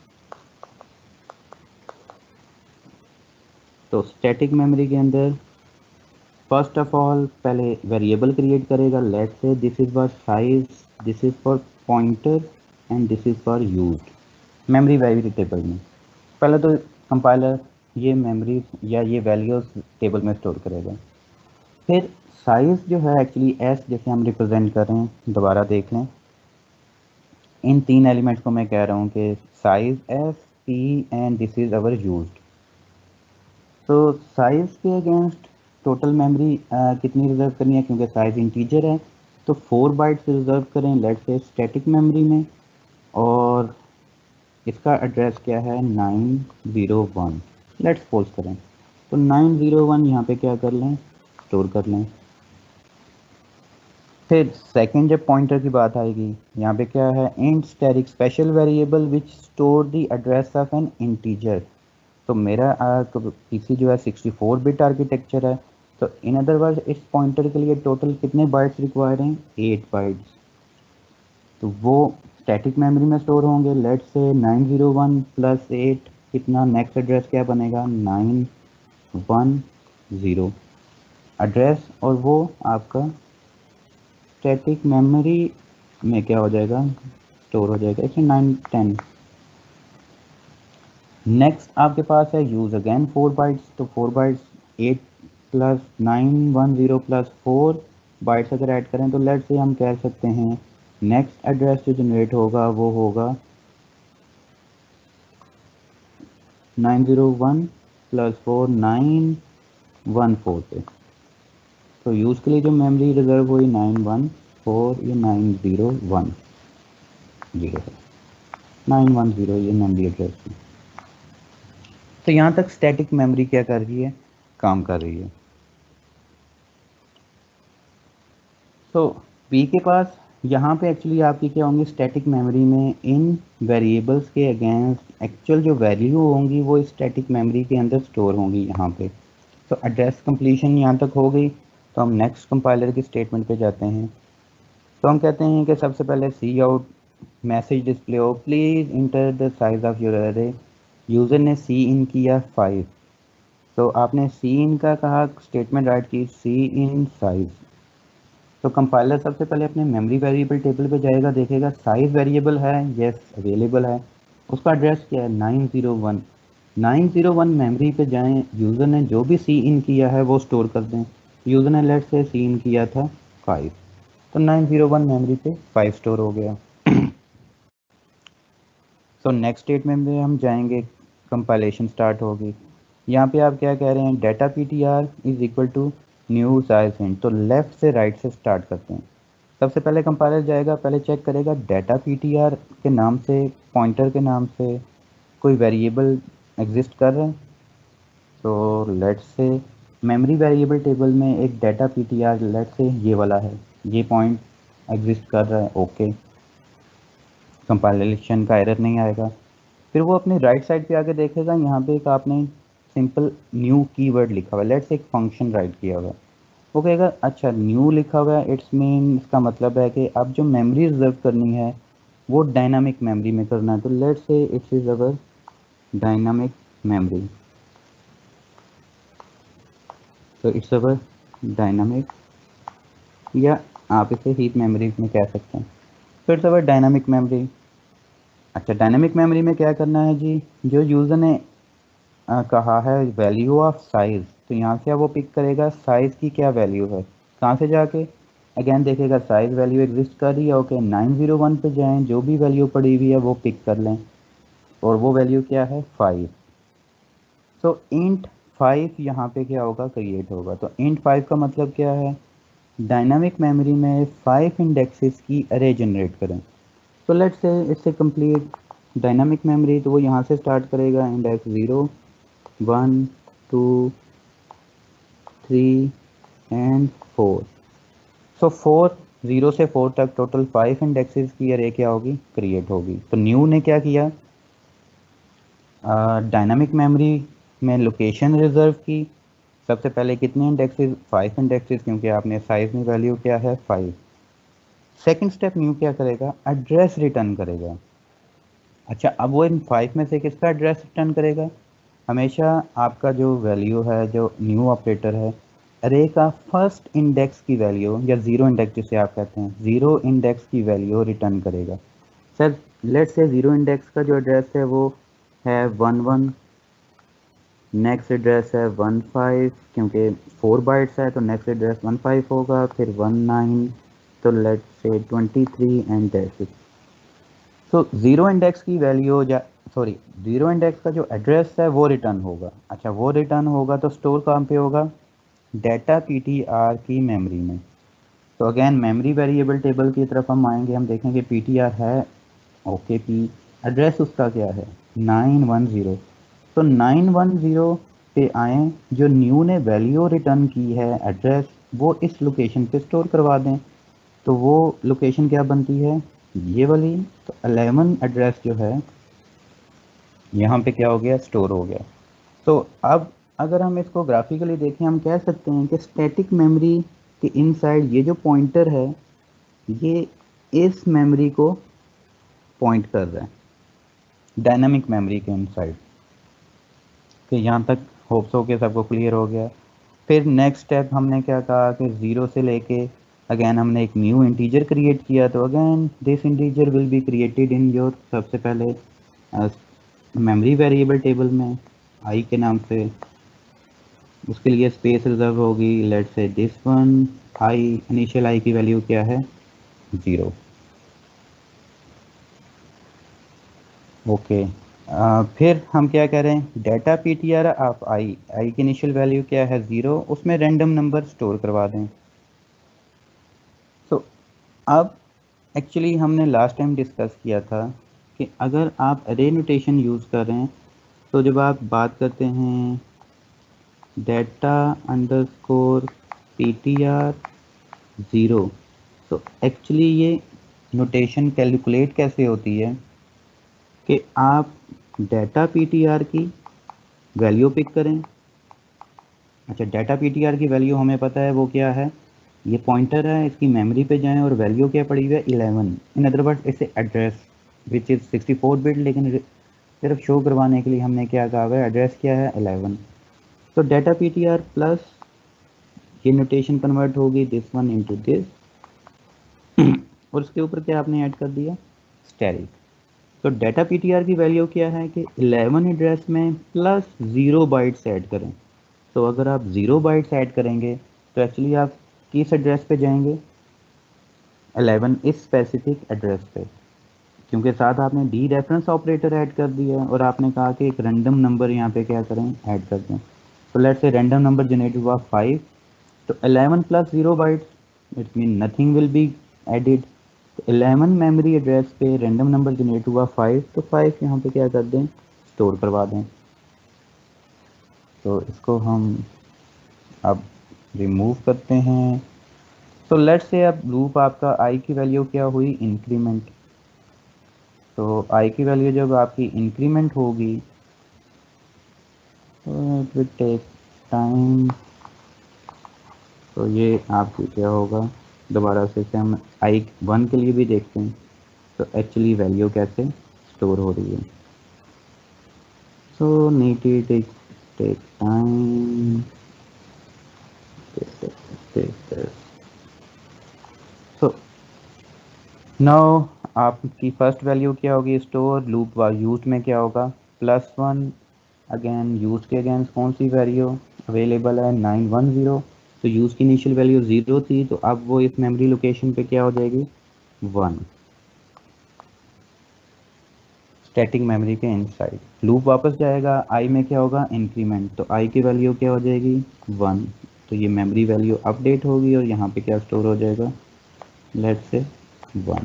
तो स्टैटिक मेमोरी के अंदर फर्स्ट ऑफ ऑल पहले वेरिएबल क्रिएट करेगा। Let's say this is for size, this is for pointer and this is for used. Memory variable में पहले तो compiler ये memory या ये वैल्यूज टेबल में स्टोर करेगा। फिर साइज जो है एक्चुअली एस जैसे हम रिप्रेजेंट कर रहे हैं, दोबारा देख लें, इन तीन एलिमेंट्स को मैं कह रहा हूँ कि size S P and this is our used. तो साइज के अगेंस्ट टोटल मेमोरी कितनी रिजर्व करनी है, क्योंकि साइज इंटीजर है तो फोर बाइट्स रिजर्व करें लेट्स से स्टैटिक मेमोरी में, और इसका एड्रेस क्या है nine zero one. Let's suppose करें तो नाइन ज़ीरो वन यहाँ पे क्या कर लें, स्टोर कर लें। फिर सेकंड जब पॉइंटर की बात आएगी, यहाँ पे क्या है, int static special variable which store the address of an integer. तो मेरा पीसी जो है सिक्सटी फोर बिट आर्किटेक्चर है, तो इन अदर वर्ड इस पॉइंटर के लिए टोटल कितने बाइट्स रिक्वायर हैं, एट बाइट्स। तो वो स्टैटिक मेमोरी में स्टोर होंगे। Let's say nine zero one plus eight कितना, नेक्स्ट एड्रेस क्या बनेगा, नाइन वन ज़ीरो एड्रेस, और वो आपका स्टैटिक मेमोरी में क्या हो जाएगा, स्टोर हो जाएगा इसमें नाइन टेन। नेक्स्ट आपके पास है यूज अगेन फोर बाइट्स, तो four bytes eight plus nine one zero plus four bytes अगर ऐड करें तो लेट्स से हम कह सकते हैं नेक्स्ट एड्रेस जो जनरेट होगा वो होगा nine zero one plus four nine one four पे। तो यूज़ के लिए जो मेमोरी रिजर्व हुई नाइन वन फोर, ये नाइन ज़ीरो वन ज़ीरो है, नाइन वन ज़ीरो ये मेमोरी एड्रेस है। तो यहाँ तक स्टैटिक मेमोरी क्या कर रही है, काम कर रही है। तो पी के पास यहाँ पे एक्चुअली आपकी क्या होंगी, स्टैटिक मेमोरी में इन वेरिएबल्स के अगेंस्ट एक्चुअल जो वैल्यू होंगी वो स्टैटिक मेमोरी के अंदर स्टोर होंगी यहाँ पे। तो एड्रेस कंप्लीशन यहाँ तक हो गई। तो हम नेक्स्ट कंपाइलर की स्टेटमेंट पे जाते हैं। तो हम कहते हैं कि सबसे पहले सी आउट मैसेज डिस्प्ले हो, please enter the size of your array. User ने सी इन किया फाइव, तो आपने सी इन का कहा, स्टेटमेंट राइट की सी इन साइज। तो कंपाइलर सबसे पहले अपने मेमोरी वेरिएबल टेबल पे जाएगा, देखेगा साइज वेरिएबल है, यस अवेलेबल है, उसका एड्रेस क्या है nine zero one. Nine zero one memory पे जाएं, यूज़र ने जो भी सी इन किया है वो स्टोर कर दें। यूज़र ने लेट से सी इन किया था फाइव, तो नाइन ज़ीरो वन मेमोरी पे फाइव स्टोर हो गया। तो नेक्स्ट स्टेटमेंट में हम जाएंगे, कंपाइलेशन स्टार्ट होगी। यहाँ पे आप क्या कह रहे हैं, data P T R is equal to new size int. तो लेफ्ट से राइट से स्टार्ट करते हैं। सबसे पहले कंपाइलर जाएगा, पहले चेक करेगा डाटा पी टी आर के नाम से, पॉइंटर के नाम से कोई वेरिएबल एग्जिस्ट कर रहा है। तो लेट्स से मेमोरी वेरिएबल टेबल में एक data P T R let's say ये वाला है, ये पॉइंट एग्जिस्ट कर रहा है, ओके, कंपाइलेशन का एरर नहीं आएगा। फिर वो अपने राइट साइड पे आके देखेगा, यहाँ पे एक आपने सिंपल न्यू कीवर्ड लिखा हुआ है, लेट्स एक फंक्शन राइट किया हुआ है। वो कहेगा अच्छा न्यू लिखा हुआ है, इट्स मीन इसका मतलब है कि अब जो मेमोरी रिजर्व करनी है वो डायनामिक मेमोरी में करना है। तो let's say it's is our dynamic memory, तो इट्स अवर डायनामिक, या आप इसे हीप मेमोरी में कह सकते हैं। तो इट्स अवर डायनामिक मेमोरी। अच्छा, डायनामिक मेमोरी में क्या करना है जी, जो यूज़र ने आ, कहा है वैल्यू ऑफ साइज़, तो यहाँ से वो पिक करेगा साइज़ की क्या वैल्यू है, कहाँ से जाके अगेन देखेगा साइज़ वैल्यू एग्जिस्ट कर रही है, ओके नाइन ज़ीरो वन पे जाएं, जो भी वैल्यू पड़ी हुई है वो पिक कर लें, और वो वैल्यू क्या है फाइव। सो इंट फाइव यहाँ पे क्या होगा, क्रिएट होगा। तो इंट फाइव का मतलब क्या है, डायनामिक मेमोरी में फाइव इंडेक्सेस की अरे जनरेट करें। तो let's say it's a complete dynamic memory, तो वो यहाँ से स्टार्ट करेगा index zero one two three and four. So four, zero से फोर तक टोटल फाइव इंडेक्सेस की अरे क्या होगी, क्रिएट होगी। तो न्यू ने क्या किया, डायनामिक मेमोरी में लोकेशन रिजर्व की। सबसे पहले कितने इंडेक्सेस, फाइव इंडेक्सेस, क्योंकि आपने साइज में वैल्यू क्या है फाइव। सेकंड स्टेप न्यू क्या करेगा, एड्रेस रिटर्न करेगा। अच्छा, अब वो इन फाइव में से किसका एड्रेस रिटर्न करेगा, हमेशा आपका जो वैल्यू है, जो न्यू ऑपरेटर है, अरे का फर्स्ट इंडेक्स की वैल्यू, या ज़ीरो इंडेक्स जिसे आप कहते हैं, ज़ीरो इंडेक्स की वैल्यू रिटर्न करेगा। Sir let's say zero index का जो एड्रेस है वो है वन वन, नेक्स्ट एड्रेस है वन फाइव, क्योंकि फोर बाइट्स है तो नेक्स्ट एड्रेस वन फाइव होगा, फिर वन नाइन, तो let's say twenty three and that's it. तो ज़ीरो इंडेक्स की वैल्यू, या सॉरी ज़ीरो इंडेक्स का जो एड्रेस है वो रिटर्न होगा। अच्छा, वो रिटर्न होगा तो स्टोर कहाँ पे होगा, डाटा पीटीआर की मेमोरी में। तो अगेन मेमोरी वेरिएबल टेबल की तरफ हम आएंगे, हम देखेंगे पीटीआर है, ओके पी एड्रेस उसका क्या है नाइन वन ज़ीरो। तो नाइन वन ज़ीरो पे आएँ, जो न्यू ने वैल्यू रिटर्न की है एड्रेस, वो इस लोकेशन पे स्टोर करवा दें। तो वो लोकेशन क्या बनती है, ये वाली। तो इलेवन एड्रेस जो है यहाँ पे क्या हो गया, स्टोर हो गया। तो अब अगर हम इसको ग्राफिकली देखें, हम कह सकते हैं कि स्टैटिक मेमोरी के इनसाइड ये जो पॉइंटर है, ये इस मेमोरी को पॉइंट कर रहा है डायनामिक मेमोरी के इनसाइड। तो यहाँ तक होप्स हो के सबको क्लियर हो गया। फिर नेक्स्ट स्टेप हमने क्या कहा कि ज़ीरो से लेके अगेन हमने एक न्यू इंटीजर क्रिएट किया। तो again this integer will be created in your, सबसे पहले मेमोरी वेरिएबल टेबल में आई के नाम से, उसके लिए स्पेस रिजर्व होगी, let's say this one I, initial I की वैल्यू क्या है ज़ीरो। ओके, आ, फिर हम क्या करें, data P T R of I, I की इनिशियल वैल्यू क्या है ज़ीरो, उसमें रैंडम नंबर स्टोर करवा दें। तो अब एक्चुअली हमने लास्ट टाइम डिस्कस किया था कि अगर आप अरे नोटेशन यूज़ कर रहे हैं, तो जब आप बात करते हैं data underscore P T R zero, तो एक्चुअली ये नोटेशन कैलकुलेट कैसे होती है कि आप डाटा पीटीआर की वैल्यू पिक करें। अच्छा, डाटा पीटीआर की वैल्यू हमें पता है वो क्या है, ये पॉइंटर है, इसकी मेमोरी पे जाएं और वैल्यू क्या पड़ी हुई है इलेवन। इन अदर वर्ड्स इसे address which is sixty four bit, लेकिन सिर्फ शो करवाने के लिए हमने क्या कहा हुआ है, एड्रेस क्या है इलेवन। तो डाटा पीटीआर प्लस ये नोटेशन कन्वर्ट होगी दिस वन इनटू दिस, और उसके ऊपर क्या आपने ऐड कर दिया स्टैरिक। तो डाटा पीटीआर की वैल्यू क्या है कि इलेवन एड्रेस में प्लस ज़ीरो बाइट्स ऐड करें। तो अगर आप ज़ीरो बाइट्स ऐड करेंगे तो एक्चुअली आप किस एड्रेस पे जाएंगे, इलेवन इस स्पेसिफिक एड्रेस पे, क्योंकि साथ आपने डी रेफरेंस ऑपरेटर ऐड कर दिया और आपने कहा कि एक रैंडम नंबर यहाँ पे क्या करें, ऐड कर दें। तो let's say random number generate हुआ फाइव, तो eleven plus zero bytes it mean nothing will be added. तो इलेवन मेमोरी एड्रेस पे रैंडम नंबर जनरेट हुआ फाइव, तो फाइव यहाँ पे क्या कर दें, स्टोर करवा दें। तो इसको हम अब रिमूव करते हैं। तो लेट्स से अब लूप आपका आई की वैल्यू क्या हुई, इंक्रीमेंट। तो आई की वैल्यू जब आपकी इंक्रीमेंट होगी तो इट विल टेक टाइम, तो ये आपको क्या होगा, दोबारा से इसे हम आई वन के लिए भी देखते हैं तो एक्चुअली वैल्यू कैसे स्टोर हो रही है। So need to take take time so now आपकी फर्स्ट वैल्यू क्या होगी, स्टोर लूप वाज यूज्ड में क्या होगा प्लस वन, अगेन यूज के अगेंस्ट कौन सी वैल्यू अवेलेबल है नाइन वन ज़ीरो, तो यूज की इनिशियल वैल्यू ज़ीरो थी तो अब वो इस मेमोरी लोकेशन पे क्या हो जाएगी वन, स्टैटिक मेमोरी के इनसाइड। लूप वापस जाएगा, आई में क्या होगा इंक्रीमेंट, तो आई की वैल्यू क्या हो जाएगी वन, तो ये मेमोरी वैल्यू अपडेट होगी और यहाँ पे क्या स्टोर हो जाएगा लेट्स से वन।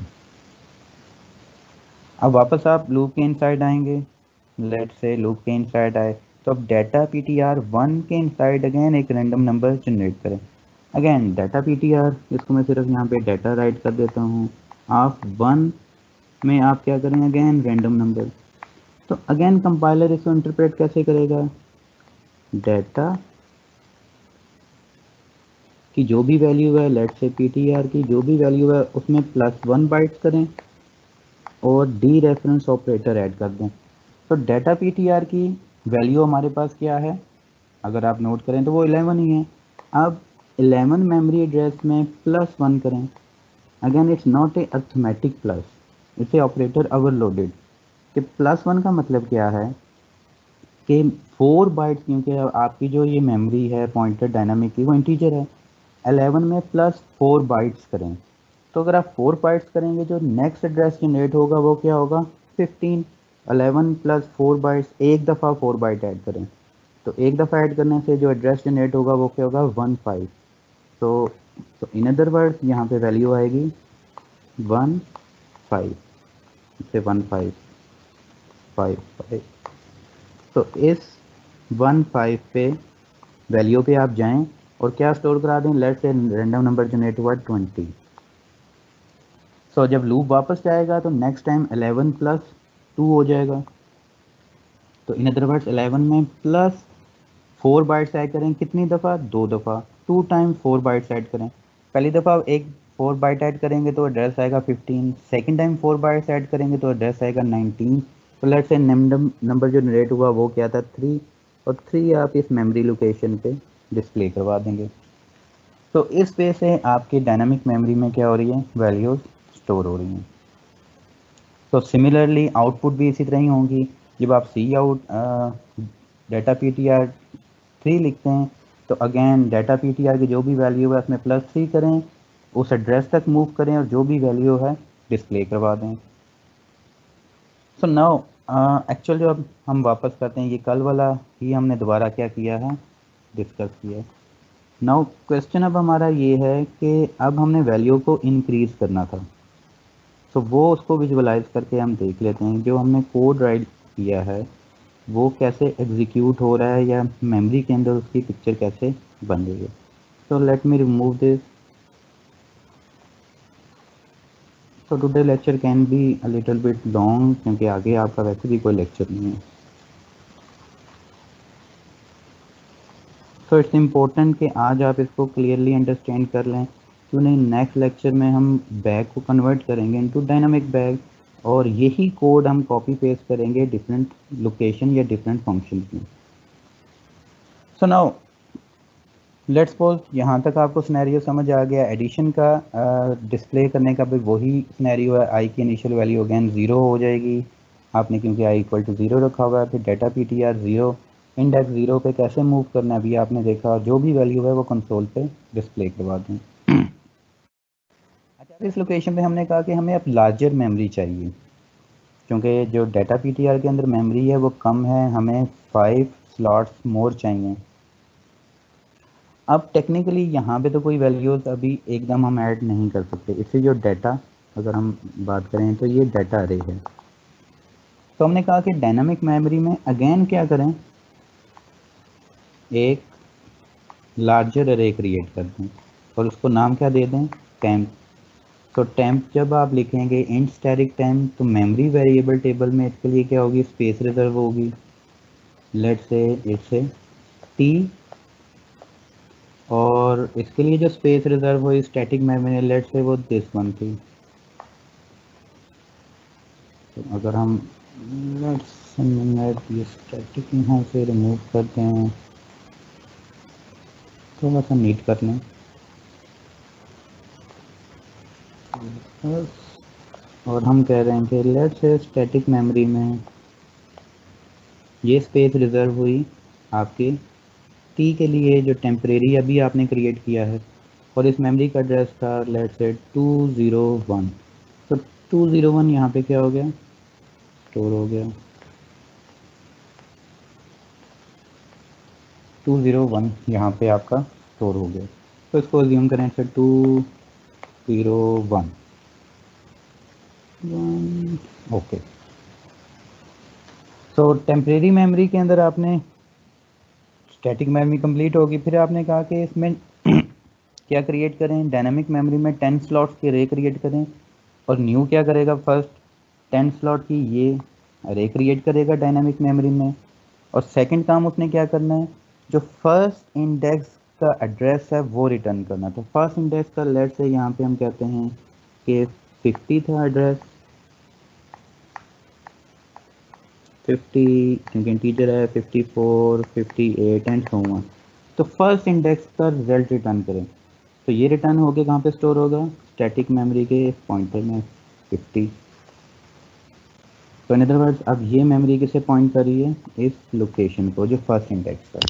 अब वापस आप लूप के इनसाइड आएंगे, लेट्स से लूप के इनसाइड आए तो अब data P T R one के इनसाइड अगेन एक रैंडम नंबर जनरेट करें। Again data P T R, इसको मैं सिर्फ यहाँ पे डाटा राइट कर देता हूँ, आप वन में आप क्या करें अगेन रैंडम नंबर, तो अगेन कंपाइलर इसको इंटरप्रेट कैसे करेगा, डाटा की जो भी वैल्यू है लेट्स से पी टी आर की जो भी वैल्यू है उसमें प्लस वन बाइट्स करें और डी रेफरेंस ऑपरेटर ऐड कर दें। तो डाटा पी टी आर की वैल्यू हमारे पास क्या है, अगर आप नोट करें तो वो इलेवन ही है। अब इलेवन मेमोरी एड्रेस में प्लस वन करें, again it's not a arithmetic plus, it's a operator overloaded. कि प्लस वन का मतलब क्या है कि फोर बाइट्स, क्योंकि आपकी जो ये मेमोरी है पॉइंटर डायनामिक की वो इंटीजर है, इलेवन में प्लस फोर बाइट्स करें, तो अगर आप फोर बाइट्स करेंगे जो नेक्स्ट एड्रेस जनरेट होगा वो क्या होगा fifteen, eleven plus four bytes, एक दफ़ा फोर बाइट ऐड करें तो एक दफ़ा ऐड करने से जो एड्रेस जनरेट होगा वो क्या होगा वन फाइव, तो तो इन अदर वर्ड यहाँ पे वैल्यू आएगी वन फाइव से वन फाइव फाइव फाइव। तो इस वन फाइव पे वैल्यू पे आप जाएं और क्या स्टोर करा दें, let's say random number generate हुआ ट्वेंटी। सो जब लूप वापस जाएगा तो next time eleven plus two हो जाएगा, तो इन अदर वर्ड्स इलेवन में प्लस फोर बाइट्स ऐड करें कितनी दफ़ा, दो दफ़ा, two time four bytes add करें। पहली दफ़ा एक फोर बाइट ऐड करेंगे तो एड्रेस आएगा fifteen, second time four bytes add करेंगे तो एड्रेस आएगा नाइनटीन। तो लेट्स से नंबर जो जनरेट हुआ वो क्या था थ्री, और थ्री आप इस मेमोरी लोकेशन पे डिस्प्ले करवा देंगे। तो इस वे से आपकी डायनामिक मेमोरी में क्या हो रही है वैल्यूज स्टोर हो रही हैं। तो सिमिलरली आउटपुट भी इसी तरह ही होंगी, जब आप C out data P T R three लिखते हैं तो again data P T R की जो भी वैल्यू है उसमें प्लस थ्री करें, उस एड्रेस तक मूव करें और जो भी वैल्यू है डिस्प्ले करवा दें। सो नाउ एक्चुअल जो अब हम वापस करते हैं ये कल वाला ही हमने दोबारा क्या किया है डिस्कस किया है। नाउ क्वेश्चन अब हमारा ये है कि अब हमने वैल्यू को इंक्रीज करना था, तो वो उसको विजुअलाइज करके हम देख लेते हैं जो हमने कोड राइट किया है वो कैसे एग्जीक्यूट हो रहा है या मेमोरी के अंदर उसकी पिक्चर कैसे बन रही है। तो लेट मी रिमूव दिस। तो today lecture can be a little bit long क्योंकि आगे आपका वैसे भी कोई लेक्चर नहीं है। तो इट्स इम्पोर्टेंट कि आज आप इसको क्लियरली अंडरस्टैंड कर लें, क्यों नहीं नेक्स्ट लेक्चर में हम बैग को कन्वर्ट करेंगे इनटू डायनामिक बैग और यही कोड हम कॉपी पेस्ट करेंगे डिफरेंट लोकेशन या डिफरेंट फंक्शन में। सो नाउ लेट्स सपोज यहाँ तक आपको सिनेरियो समझ आ गया, एडिशन का डिस्प्ले uh, करने का भी वही सिनेरियो है, आई की इनिशियल वैल्यू अगेन ज़ीरो हो जाएगी आपने क्योंकि आई इक्वल टू ज़ीरो रखा हुआ है, फिर data P T R zero, index zero पे कैसे मूव करना है अभी आपने देखा, और जो भी वैल्यू है वो कंसोल पे डिस्प्ले करवा दें। अच्छा इस लोकेशन पे हमने कहा कि हमें अब लार्जर मेमोरी चाहिए क्योंकि जो डाटा पी टी आर के अंदर मेमोरी है वो कम है, हमें फाइव स्लॉट्स मोर चाहिए। अब टेक्निकली यहाँ पे तो कोई वैल्यूज़ अभी एकदम हम ऐड नहीं कर सकते, इससे जो डाटा अगर हम बात करें तो ये डाटा अरे है। तो हमने कहा कि डायनामिक मेमोरी में अगेन क्या करें एक लार्जर अरे क्रिएट कर दें और उसको नाम क्या दे दें टेम्प। तो टेम्प जब आप लिखेंगे इंट स्टैटिक टेम्प तो मेमोरी वेरिएबल टेबल में इसके लिए क्या होगी स्पेस रिजर्व होगी, let's say it's say T और इसके लिए जो स्पेस रिजर्व हुई स्टैटिक मेमोरी लेट से वो दिस वन थी। तो अगर हम लेट्स लेट ये स्टैटिक यहाँ से रिमूव करते हैं, थोड़ा सा नीट कर लें, और हम कह रहे हैं कि लेट्स से स्टैटिक मेमोरी में ये स्पेस रिजर्व हुई आपके टी के लिए जो टेम्परेरी अभी आपने क्रिएट किया है, और इस मेमोरी का एड्रेस था let's say two zero one. तो टू ज़ीरो वन यहाँ पे क्या हो गया, स्टोर हो गया। टू ज़ीरो वन यहाँ पे आपका स्टोर हो गया। तो इसको अज्यूम करें say two zero one one okay. So temporary memory के अंदर आपने स्टैटिक मेमोरी कंप्लीट होगी, फिर आपने कहा कि इसमें क्या क्रिएट करें, डायनामिक मेमोरी में टेन स्लॉट्स के रे क्रिएट करें, और न्यू क्या करेगा, फर्स्ट टेन स्लॉट की ये रे क्रिएट करेगा डायनामिक मेमोरी में, और सेकंड काम उसने क्या करना है, जो फर्स्ट इंडेक्स का एड्रेस है वो रिटर्न करना। तो फर्स्ट इंडेक्स का लेट से यहाँ पे हम कहते हैं कि फिफ्टी था एड्रेस, फिफ्टी क्योंकि इंटीजर है, fifty four, fifty eight and so on. तो फर्स्ट इंडेक्स का रिजल्ट रिटर्न करें, तो ये रिटर्न हो गया कहाँ पे स्टोर होगा, स्टैटिक मेमोरी के पॉइंटर में फिफ्टी। तो इन अदर वर्ड्स अब ये मेमोरी किसे पॉइंट कर रही है, इस लोकेशन को जो फर्स्ट इंडेक्स पर।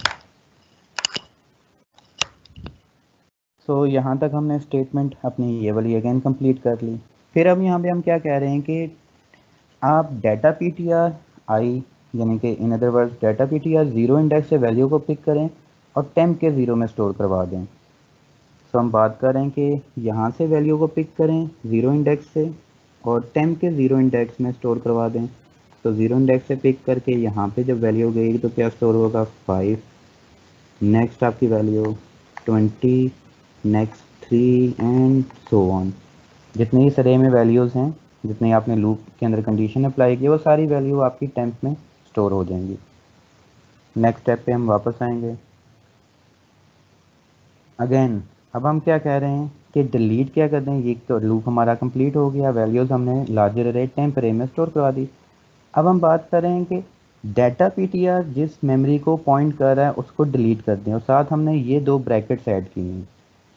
सो so, यहाँ तक हमने स्टेटमेंट अपनी ये वाली अगेन कंप्लीट कर ली। फिर अब यहाँ पे हम क्या कह रहे हैं कि आप data P T R I यानी कि in other words data P T R zero index से वैल्यू को पिक करें और टेम्प के ज़ीरो में स्टोर करवा दें। तो हम बात कर रहे हैं कि यहाँ से वैल्यू को पिक करें ज़ीरो इंडेक्स से और टेम्प के ज़ीरो इंडेक्स में स्टोर करवा दें। तो ज़ीरो इंडेक्स से पिक करके यहाँ पे जब वैल्यू गई तो क्या स्टोर होगा, फाइव, नेक्स्ट आपकी value twenty, next three and so on. जितने इस अरे में वैल्यूज़ हैं, जितने आपने लूप के अंदर कंडीशन अप्लाई की, वो सारी वैल्यू आपकी टेम्प में स्टोर हो जाएंगी। नेक्स्ट स्टेप पे हम वापस आएंगे अगेन। अब हम क्या कह रहे हैं कि डिलीट क्या कर दें, ये तो लूप हमारा कंप्लीट हो गया, वैल्यूज़ हमने लार्जर अरे टेम्प अरे में स्टोर करवा दी। अब हम बात कर रहे हैं कि डाटा पीटीआर जिस मेमोरी को पॉइंट कर रहा है उसको डिलीट कर दें, और साथ हमने ये दो ब्रैकेट्स ऐड किए हैं।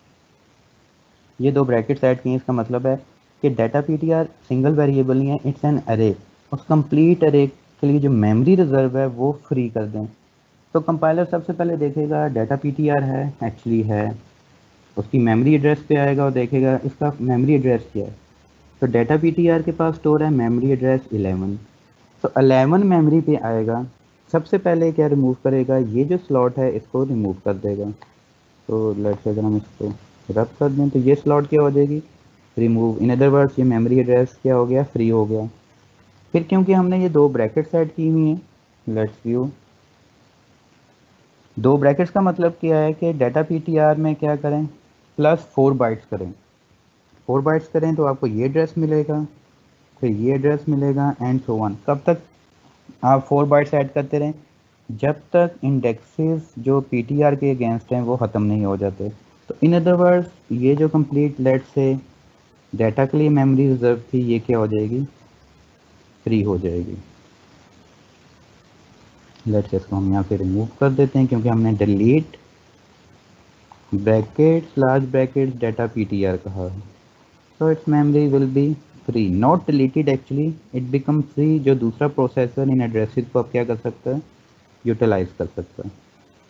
ये दो ब्रैकेट्स ऐड किए, इसका मतलब है कि डाटा पीटीआर सिंगल वेरिएबल नहीं है, इट्स एन अरे। उस कंप्लीट अरे के लिए जो मेमोरी रिजर्व है वो फ्री कर दें। तो कंपाइलर सबसे पहले देखेगा डाटा पीटीआर है, एक्चुअली है, उसकी मेमोरी एड्रेस पे आएगा और देखेगा इसका मेमोरी एड्रेस क्या है। तो डाटा पीटीआर के पास स्टोर है मेमोरी एड्रेस इलेवन। तो इलेवन मेमोरी पे आएगा, सबसे पहले क्या रिमूव करेगा, ये जो स्लॉट है इसको रिमूव कर देगा। तो लेट्स से अगर हम इसको रब कर दें तो ये स्लॉट क्या हो जाएगी, रिमूव। इन अदर वर्ड्स ये मेमोरी एड्रेस क्या हो गया, फ्री हो गया। फिर क्योंकि हमने ये दो ब्रैकेट्स ऐड की हुई हैं, लेट्स व्यू। दो ब्रैकेट्स का मतलब क्या है कि डाटा पीटीआर में क्या करें, प्लस फोर बाइट्स करें। फोर बाइट्स करें तो आपको ये एड्रेस मिलेगा, फिर ये एड्रेस मिलेगा एंड सो ऑन। कब तक आप फोर बाइट्स ऐड करते रहें, जब तक इंडेक्सेस जो पीटीआर के अगेंस्ट हैं वो ख़त्म नहीं हो जाते। तो इन अदर वर्ड्स ये जो कंप्लीट लेट से डाटा के लिए मेमोरी रिजर्व थी, ये क्या हो जाएगी, फ्री हो जाएगी। लेट्स इसको हम यहाँ पे रिमूव कर देते हैं क्योंकि हमने delete brackets large brackets data PTR कहा है। So its memory will be free, not deleted actually, it become free. जो दूसरा प्रोसेसर इन एड्रेसेस को अब क्या कर सकता है, यूटिलाइज कर सकता है।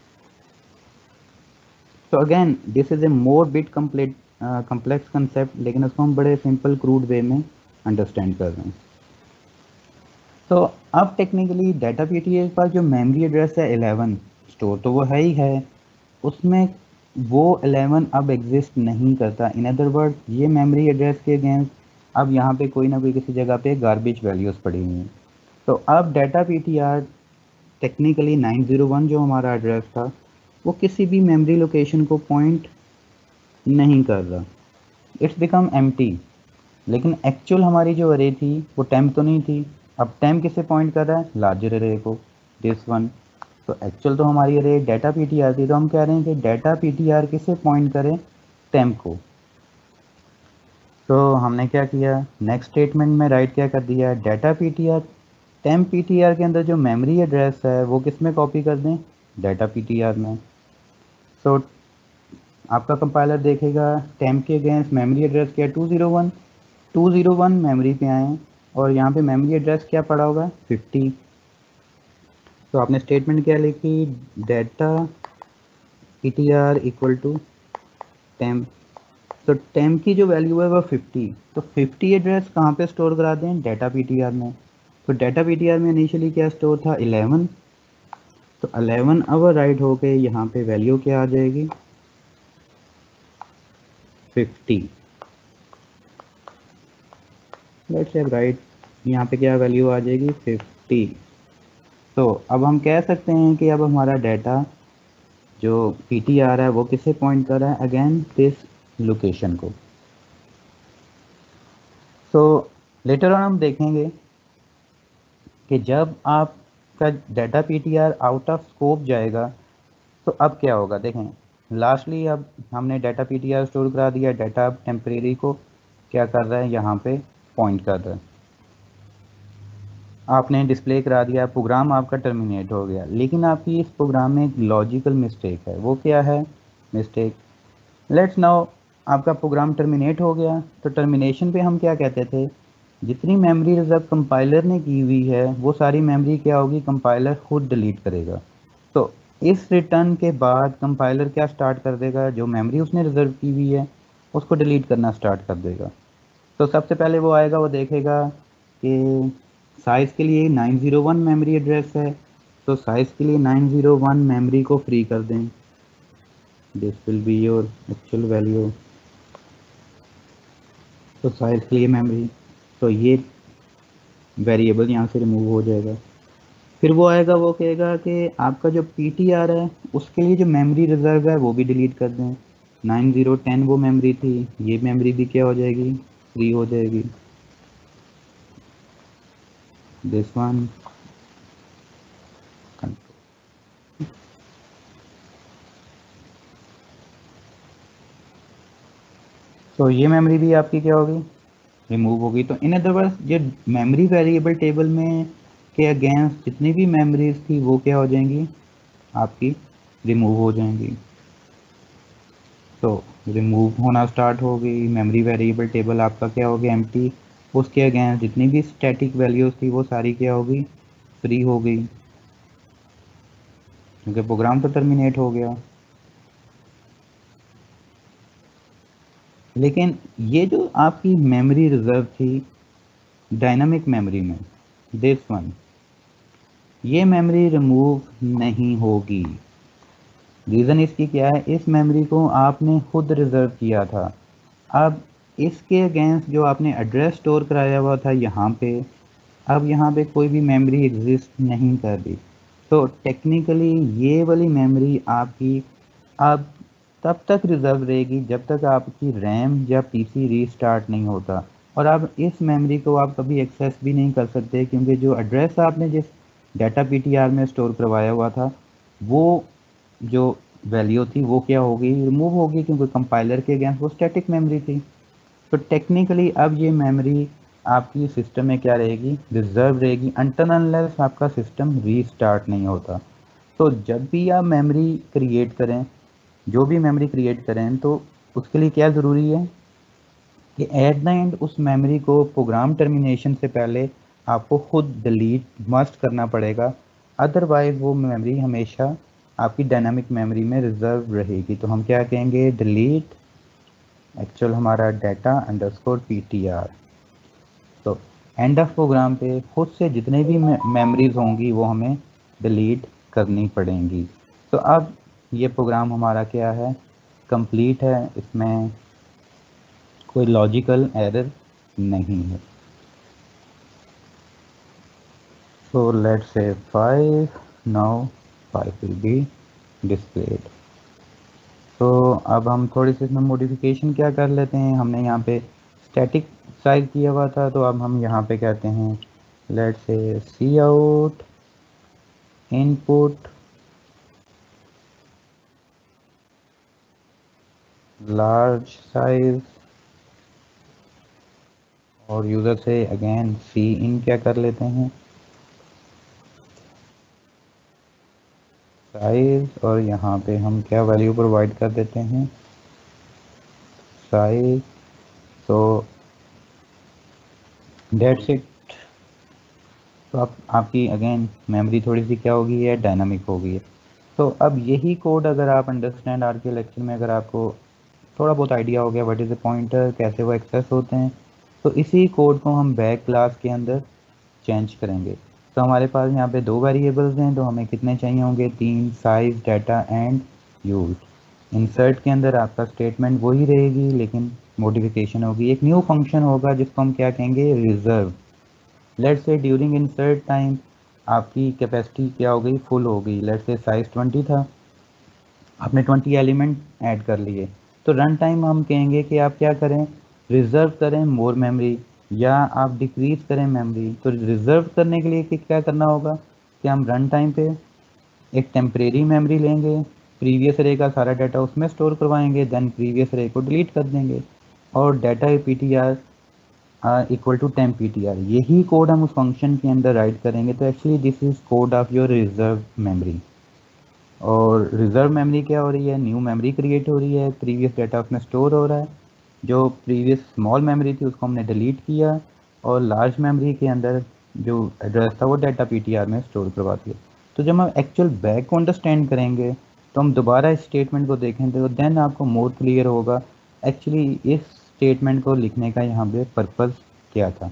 तो again this is a more bit complete complex concept, लेकिन उसको हम बड़े सिंपल क्रूड वे में अंडरस्टैंड कर रहे हैं। तो अब टेक्निकली डाटा पीटीआर के पास जो मेमोरी एड्रेस है इलेवन स्टोर तो वो है ही है, उसमें वो इलेवन अब एग्जिस्ट नहीं करता। इन अदर वर्ड ये मेमोरी एड्रेस के अगेंस्ट अब यहाँ पे कोई ना कोई किसी जगह पे गार्बेज वैल्यूज़ पड़ी हुई हैं। तो अब data PTR technically nine zero one जो हमारा एड्रेस था वो किसी भी मेमोरी लोकेशन को पॉइंट नहीं कर रहा, इट्स बिकम एम्प्टी। लेकिन एक्चुअल हमारी जो अरे थी वो टेम्प तो नहीं थी। अब टेम्प किसे पॉइंट कर रहा है, लार्जर अरे को, दिस वन। तो एक्चुअल तो हमारी अरे डाटा पीटीआर थी, तो हम कह रहे हैं कि डाटा पीटीआर किसे पॉइंट करें, टेम्प को। तो हमने क्या किया, नेक्स्ट स्टेटमेंट में राइट क्या कर दिया, डाटा पीटीआर टेम्प पीटीआर के अंदर जो मेमोरी एड्रेस है वो किस में कॉपी कर दें, डाटा पीटीआर में। तो आपका कंपाइलर देखेगा टेम्प के अगेंस्ट मेमोरी एड्रेस क्या है, two zero one, two zero one memory पे आए और यहाँ पे मेमोरी एड्रेस क्या पड़ा होगा, फिफ्टी। तो आपने स्टेटमेंट क्या लिखी, data PTR equal to temp. तो टेम्प की जो वैल्यू है वो फिफ्टी, तो फिफ्टी एड्रेस कहाँ पे स्टोर करा दें, डाटा पीटीआर में। तो डाटा पीटीआर में इनिशियली क्या स्टोर था, इलेवन। तो इलेवन अब राइट होके यहाँ पे वैल्यू क्या आ जाएगी, फिफ्टी। लेट्स से राइट यहाँ पे क्या वैल्यू आ जाएगी, फिफ्टी। तो अब हम कह सकते हैं कि अब हमारा डाटा जो पीटीआर है वो किसे पॉइंट कर रहा है, अगेन दिस लोकेशन को। तो लेटर ऑन हम देखेंगे कि जब आपका data PTR out of scope जाएगा तो अब क्या होगा। देखें लास्टली अब हमने डाटा पीटीआर स्टोर करा दिया, डाटा अब टेम्परेरी को क्या कर रहा है, यहाँ पे पॉइंट कर रहा है, आपने डिस्प्ले करा दिया, प्रोग्राम आपका टर्मिनेट हो गया। लेकिन आपकी इस प्रोग्राम में एक लॉजिकल मिस्टेक है, वो क्या है मिस्टेक, लेट्स नाउ आपका प्रोग्राम टर्मिनेट हो गया। तो टर्मिनेशन पे हम क्या कहते थे, जितनी मेमोरी रिजर्व कंपाइलर ने की हुई है वो सारी मेमोरी क्या होगी, कंपाइलर खुद डिलीट करेगा। तो इस रिटर्न के बाद कंपाइलर क्या स्टार्ट कर देगा, जो मेमोरी उसने रिजर्व की हुई है उसको डिलीट करना स्टार्ट कर देगा। तो सबसे पहले वो आएगा, वो देखेगा कि साइज़ के लिए nine zero one memory address है, तो साइज़ के लिए नाइन ज़ीरो वन मेमोरी को फ्री कर दें, this will be your actual value. तो साइज़ के लिए मेमोरी, तो ये वेरिएबल यहाँ से रिमूव हो जाएगा। फिर वो आएगा, वो कहेगा कि आपका जो पीटीआर है उसके लिए जो मेमोरी रिजर्व है वो भी डिलीट कर दें, नाइन ज़ीरो टेन वो मेमोरी थी, ये मेमोरी भी क्या हो जाएगी, फ्री हो जाएगी, दिस वन। तो ये मेमोरी भी आपकी क्या होगी, रिमूव होगी। तो इन अदर वर्ड्स ये मेमोरी वेरिएबल टेबल में के अगेंस्ट जितनी भी मेमोरीज थी वो क्या हो जाएंगी, आपकी रिमूव हो जाएंगी। तो रिमूव होना स्टार्ट हो गई, मेमोरी वेरिएबल टेबल आपका क्या हो गया, एम्प्टी। उसके अगेंस्ट जितनी भी स्टैटिक वैल्यूज थी वो सारी क्या होगी, फ्री हो गई, क्योंकि प्रोग्राम तो टर्मिनेट हो गया। लेकिन ये जो आपकी मेमोरी रिजर्व थी डायनामिक मेमोरी में, दिस वन, ये मेमोरी रिमूव नहीं होगी। रीज़न इसकी क्या है, इस मेमोरी को आपने खुद रिज़र्व किया था। अब इसके अगेंस्ट जो आपने एड्रेस स्टोर कराया हुआ था यहाँ पे, अब यहाँ पे कोई भी मेमोरी एग्जिस्ट नहीं कर रही। तो टेक्निकली ये वाली मेमोरी आपकी अब तब तक रिज़र्व रहेगी जब तक आपकी रैम या पीसी रीस्टार्ट नहीं होता। और अब इस मेमोरी को आप कभी एक्सेस भी नहीं कर सकते, क्योंकि जो एड्रेस आपने जिस डाटा पीटीआर में स्टोर करवाया हुआ था वो जो वैल्यू थी वो क्या होगी, रिमूव होगी, क्योंकि कंपाइलर के अगेंस्ट वो स्टैटिक मेमोरी थी। तो टेक्निकली अब ये मेमोरी आपकी सिस्टम में क्या रहेगी, रिजर्व रहेगी अनटिल अनलेस आपका सिस्टम रीस्टार्ट नहीं होता। तो जब भी आप मेमोरी क्रिएट करें, जो भी मेमोरी क्रिएट करें, तो उसके लिए क्या ज़रूरी है कि एट द एंड उस मेमोरी को प्रोग्राम टर्मिनेशन से पहले आपको खुद डिलीट मस्ट करना पड़ेगा, अदरवाइज वो मेमोरी हमेशा आपकी डायनामिक मेमोरी में रिजर्व रहेगी। तो हम क्या कहेंगे, डिलीट एक्चुअल हमारा डाटा अंडरस्कोर पीटीआर। तो एंड ऑफ प्रोग्राम पे खुद से जितने भी मेमोरीज होंगी वो हमें डिलीट करनी पड़ेंगी। तो अब ये प्रोग्राम हमारा क्या है, कंप्लीट है, इसमें कोई लॉजिकल एरर नहीं है। So let's say five, now five will be displayed. तो अब हम थोड़ी सी इसमें मॉडिफिकेशन क्या कर लेते हैं, हमने यहाँ पे स्टैटिक साइज किया हुआ था, तो अब हम यहाँ पे कहते हैं let's say C out input large size, और यूज़र से अगेन सी इन क्या कर लेते हैं, साइज, और यहाँ पे हम क्या वैल्यू प्रोवाइड कर देते हैं, साइज। तो डेट्स इट। तो आप आपकी अगेन मेमोरी थोड़ी सी क्या होगी है, डायनामिक हो गई है। तो अब यही कोड अगर आप अंडरस्टैंड आज के लेक्चर में अगर आपको थोड़ा बहुत आइडिया हो गया व्हाट इज़ द पॉइंटर, कैसे वो एक्सेस होते हैं, तो इसी कोड को हम बैक क्लास के अंदर चेंज करेंगे। तो हमारे पास यहाँ पे दो वेरिएबल्स हैं, तो हमें कितने चाहिए होंगे, तीन, size, data and use. Insert के अंदर आपका स्टेटमेंट वही रहेगी, लेकिन मॉडिफिकेशन होगी, एक न्यू फंक्शन होगा जिसको हम क्या कहेंगे, reserve. Let's say during insert time आपकी कैपेसिटी क्या हो गई, फुल हो गई। लेट्स से साइज ट्वेंटी था, आपने ट्वेंटी एलिमेंट ऐड कर लिए, तो रन टाइम हम कहेंगे कि आप क्या करें, रिजर्व करें मोर मेमोरी, या आप डिक्रीज करें मेमोरी। तो रिजर्व करने के लिए कि क्या करना होगा कि हम रन टाइम पे एक टेम्परेरी मेमोरी लेंगे, प्रीवियस रे का सारा डाटा उसमें स्टोर करवाएंगे, देन प्रीवियस रे को डिलीट कर देंगे, और data P T R equal to temp P T R, यही कोड हम उस फंक्शन के अंदर राइट करेंगे। तो actually this is code of your reserve memory. और रिजर्व मेमोरी क्या हो रही है, न्यू मेमोरी क्रिएट हो रही है, प्रीवियस डाटा उसमें स्टोर हो रहा है, जो प्रीवियस स्मॉल मेमोरी थी उसको हमने डिलीट किया, और लार्ज मेमोरी के अंदर जो एड्रेस था वो डाटा पीटीआर में स्टोर करवा दिया। तो जब हम एक्चुअल बैक को अंडरस्टैंड करेंगे तो हम दोबारा इस स्टेटमेंट को देखेंगे, तो देन आपको मोर क्लियर होगा एक्चुअली इस स्टेटमेंट को लिखने का यहाँ पे पर्पज़ क्या था।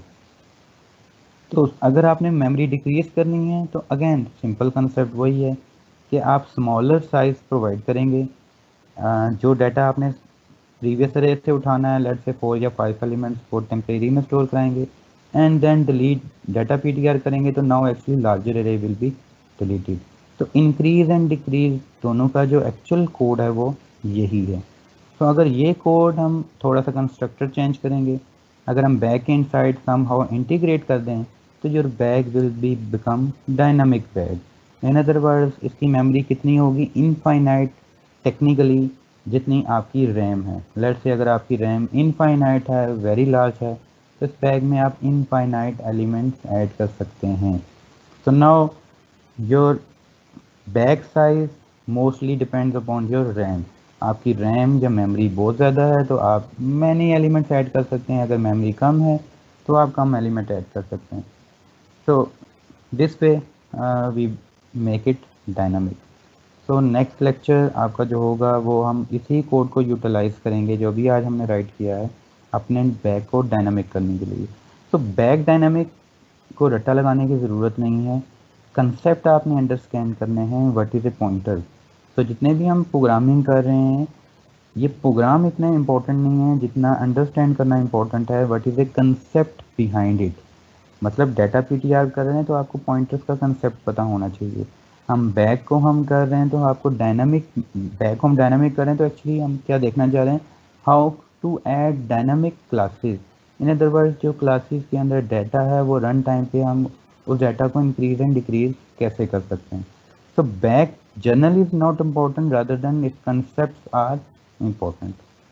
तो अगर आपने मेमोरी डिक्रीज करनी है तो अगेन सिंपल कंसेप्ट वही है कि आप स्मॉलर साइज प्रोवाइड करेंगे। अ, जो डाटा आपने प्रीवियस अरे से उठाना है, लेट से फोर या फाइव एलिमेंट्स फोर टेम्परेरी में स्टोर कराएंगे, and then delete data PTR करेंगे, तो now actually larger array will be deleted. तो इंक्रीज एंड डिक्रीज दोनों का जो एक्चुअल कोड है वो यही है। तो अगर ये कोड हम थोड़ा सा कंस्ट्रक्टर चेंज करेंगे, अगर हम back end side somehow integrate कर दें, तो your bag will be become dynamic bag. In other words इसकी मेमोरी कितनी होगी, इनफाइनाइट टेक्निकली, जितनी आपकी रैम है। लेट्स से अगर आपकी रैम इनफाइनाइट है, वेरी लार्ज है, तो इस बैग में आप इनफाइनाइट एलिमेंट्स ऐड कर सकते हैं। तो now your bag size mostly depends upon your RAM. आपकी रैम या मेमोरी बहुत ज़्यादा है तो आप मैनी एलिमेंट्स ऐड कर सकते हैं, अगर मेमोरी कम है तो आप कम एलिमेंट ऐड कर सकते हैं। तो this way we make it dynamic. तो नेक्स्ट लेक्चर आपका जो होगा वो हम इसी कोड को यूटिलाइज करेंगे जो भी आज हमने राइट किया है अपने बैग को डायनामिक करने के लिए। तो बैग डायनामिक को रट्टा लगाने की ज़रूरत नहीं है, कंसेप्ट आपने अंडरस्टैंड करने हैं, व्हाट इज़ ए पॉइंटर। तो जितने भी हम प्रोग्रामिंग कर रहे हैं, ये प्रोग्राम इतने इम्पोर्टेंट नहीं है जितना अंडरस्टैंड करना इम्पोर्टेंट है, what is a concept behind it. मतलब डाटा पीटीआर कर रहे हैं तो आपको पॉइंटर्स का कंसेप्ट पता होना चाहिए। हम बैक को हम कर रहे हैं तो आपको डायनामिक, बैक को हम डायनामिक कर रहे हैं तो एक्चुअली हम क्या देखना चाह रहे हैं, how to add dynamic classes. In other words जो क्लासेस के अंदर डाटा है वो रन टाइम पे हम उस डाटा को इंक्रीज एंड डिक्रीज कैसे कर सकते हैं। So back journal is not important, rather than its concepts are important.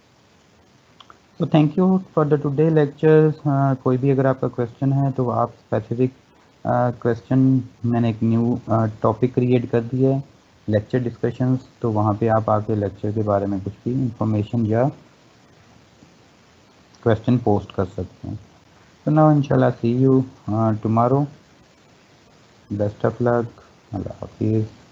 So thank you for the today lectures. uh, कोई भी अगर आपका क्वेश्चन है तो आप स्पेसिफिक क्वेश्चन, मैंने एक न्यू टॉपिक क्रिएट कर दिया है लेक्चर डिस्कशंस, तो वहाँ पे आप आके लेक्चर के बारे में कुछ भी इंफॉर्मेशन या क्वेश्चन पोस्ट कर सकते हैं। तो नाउ इंशाल्लाह see you tomorrow, best of luck, अल्लाह हाफिज़।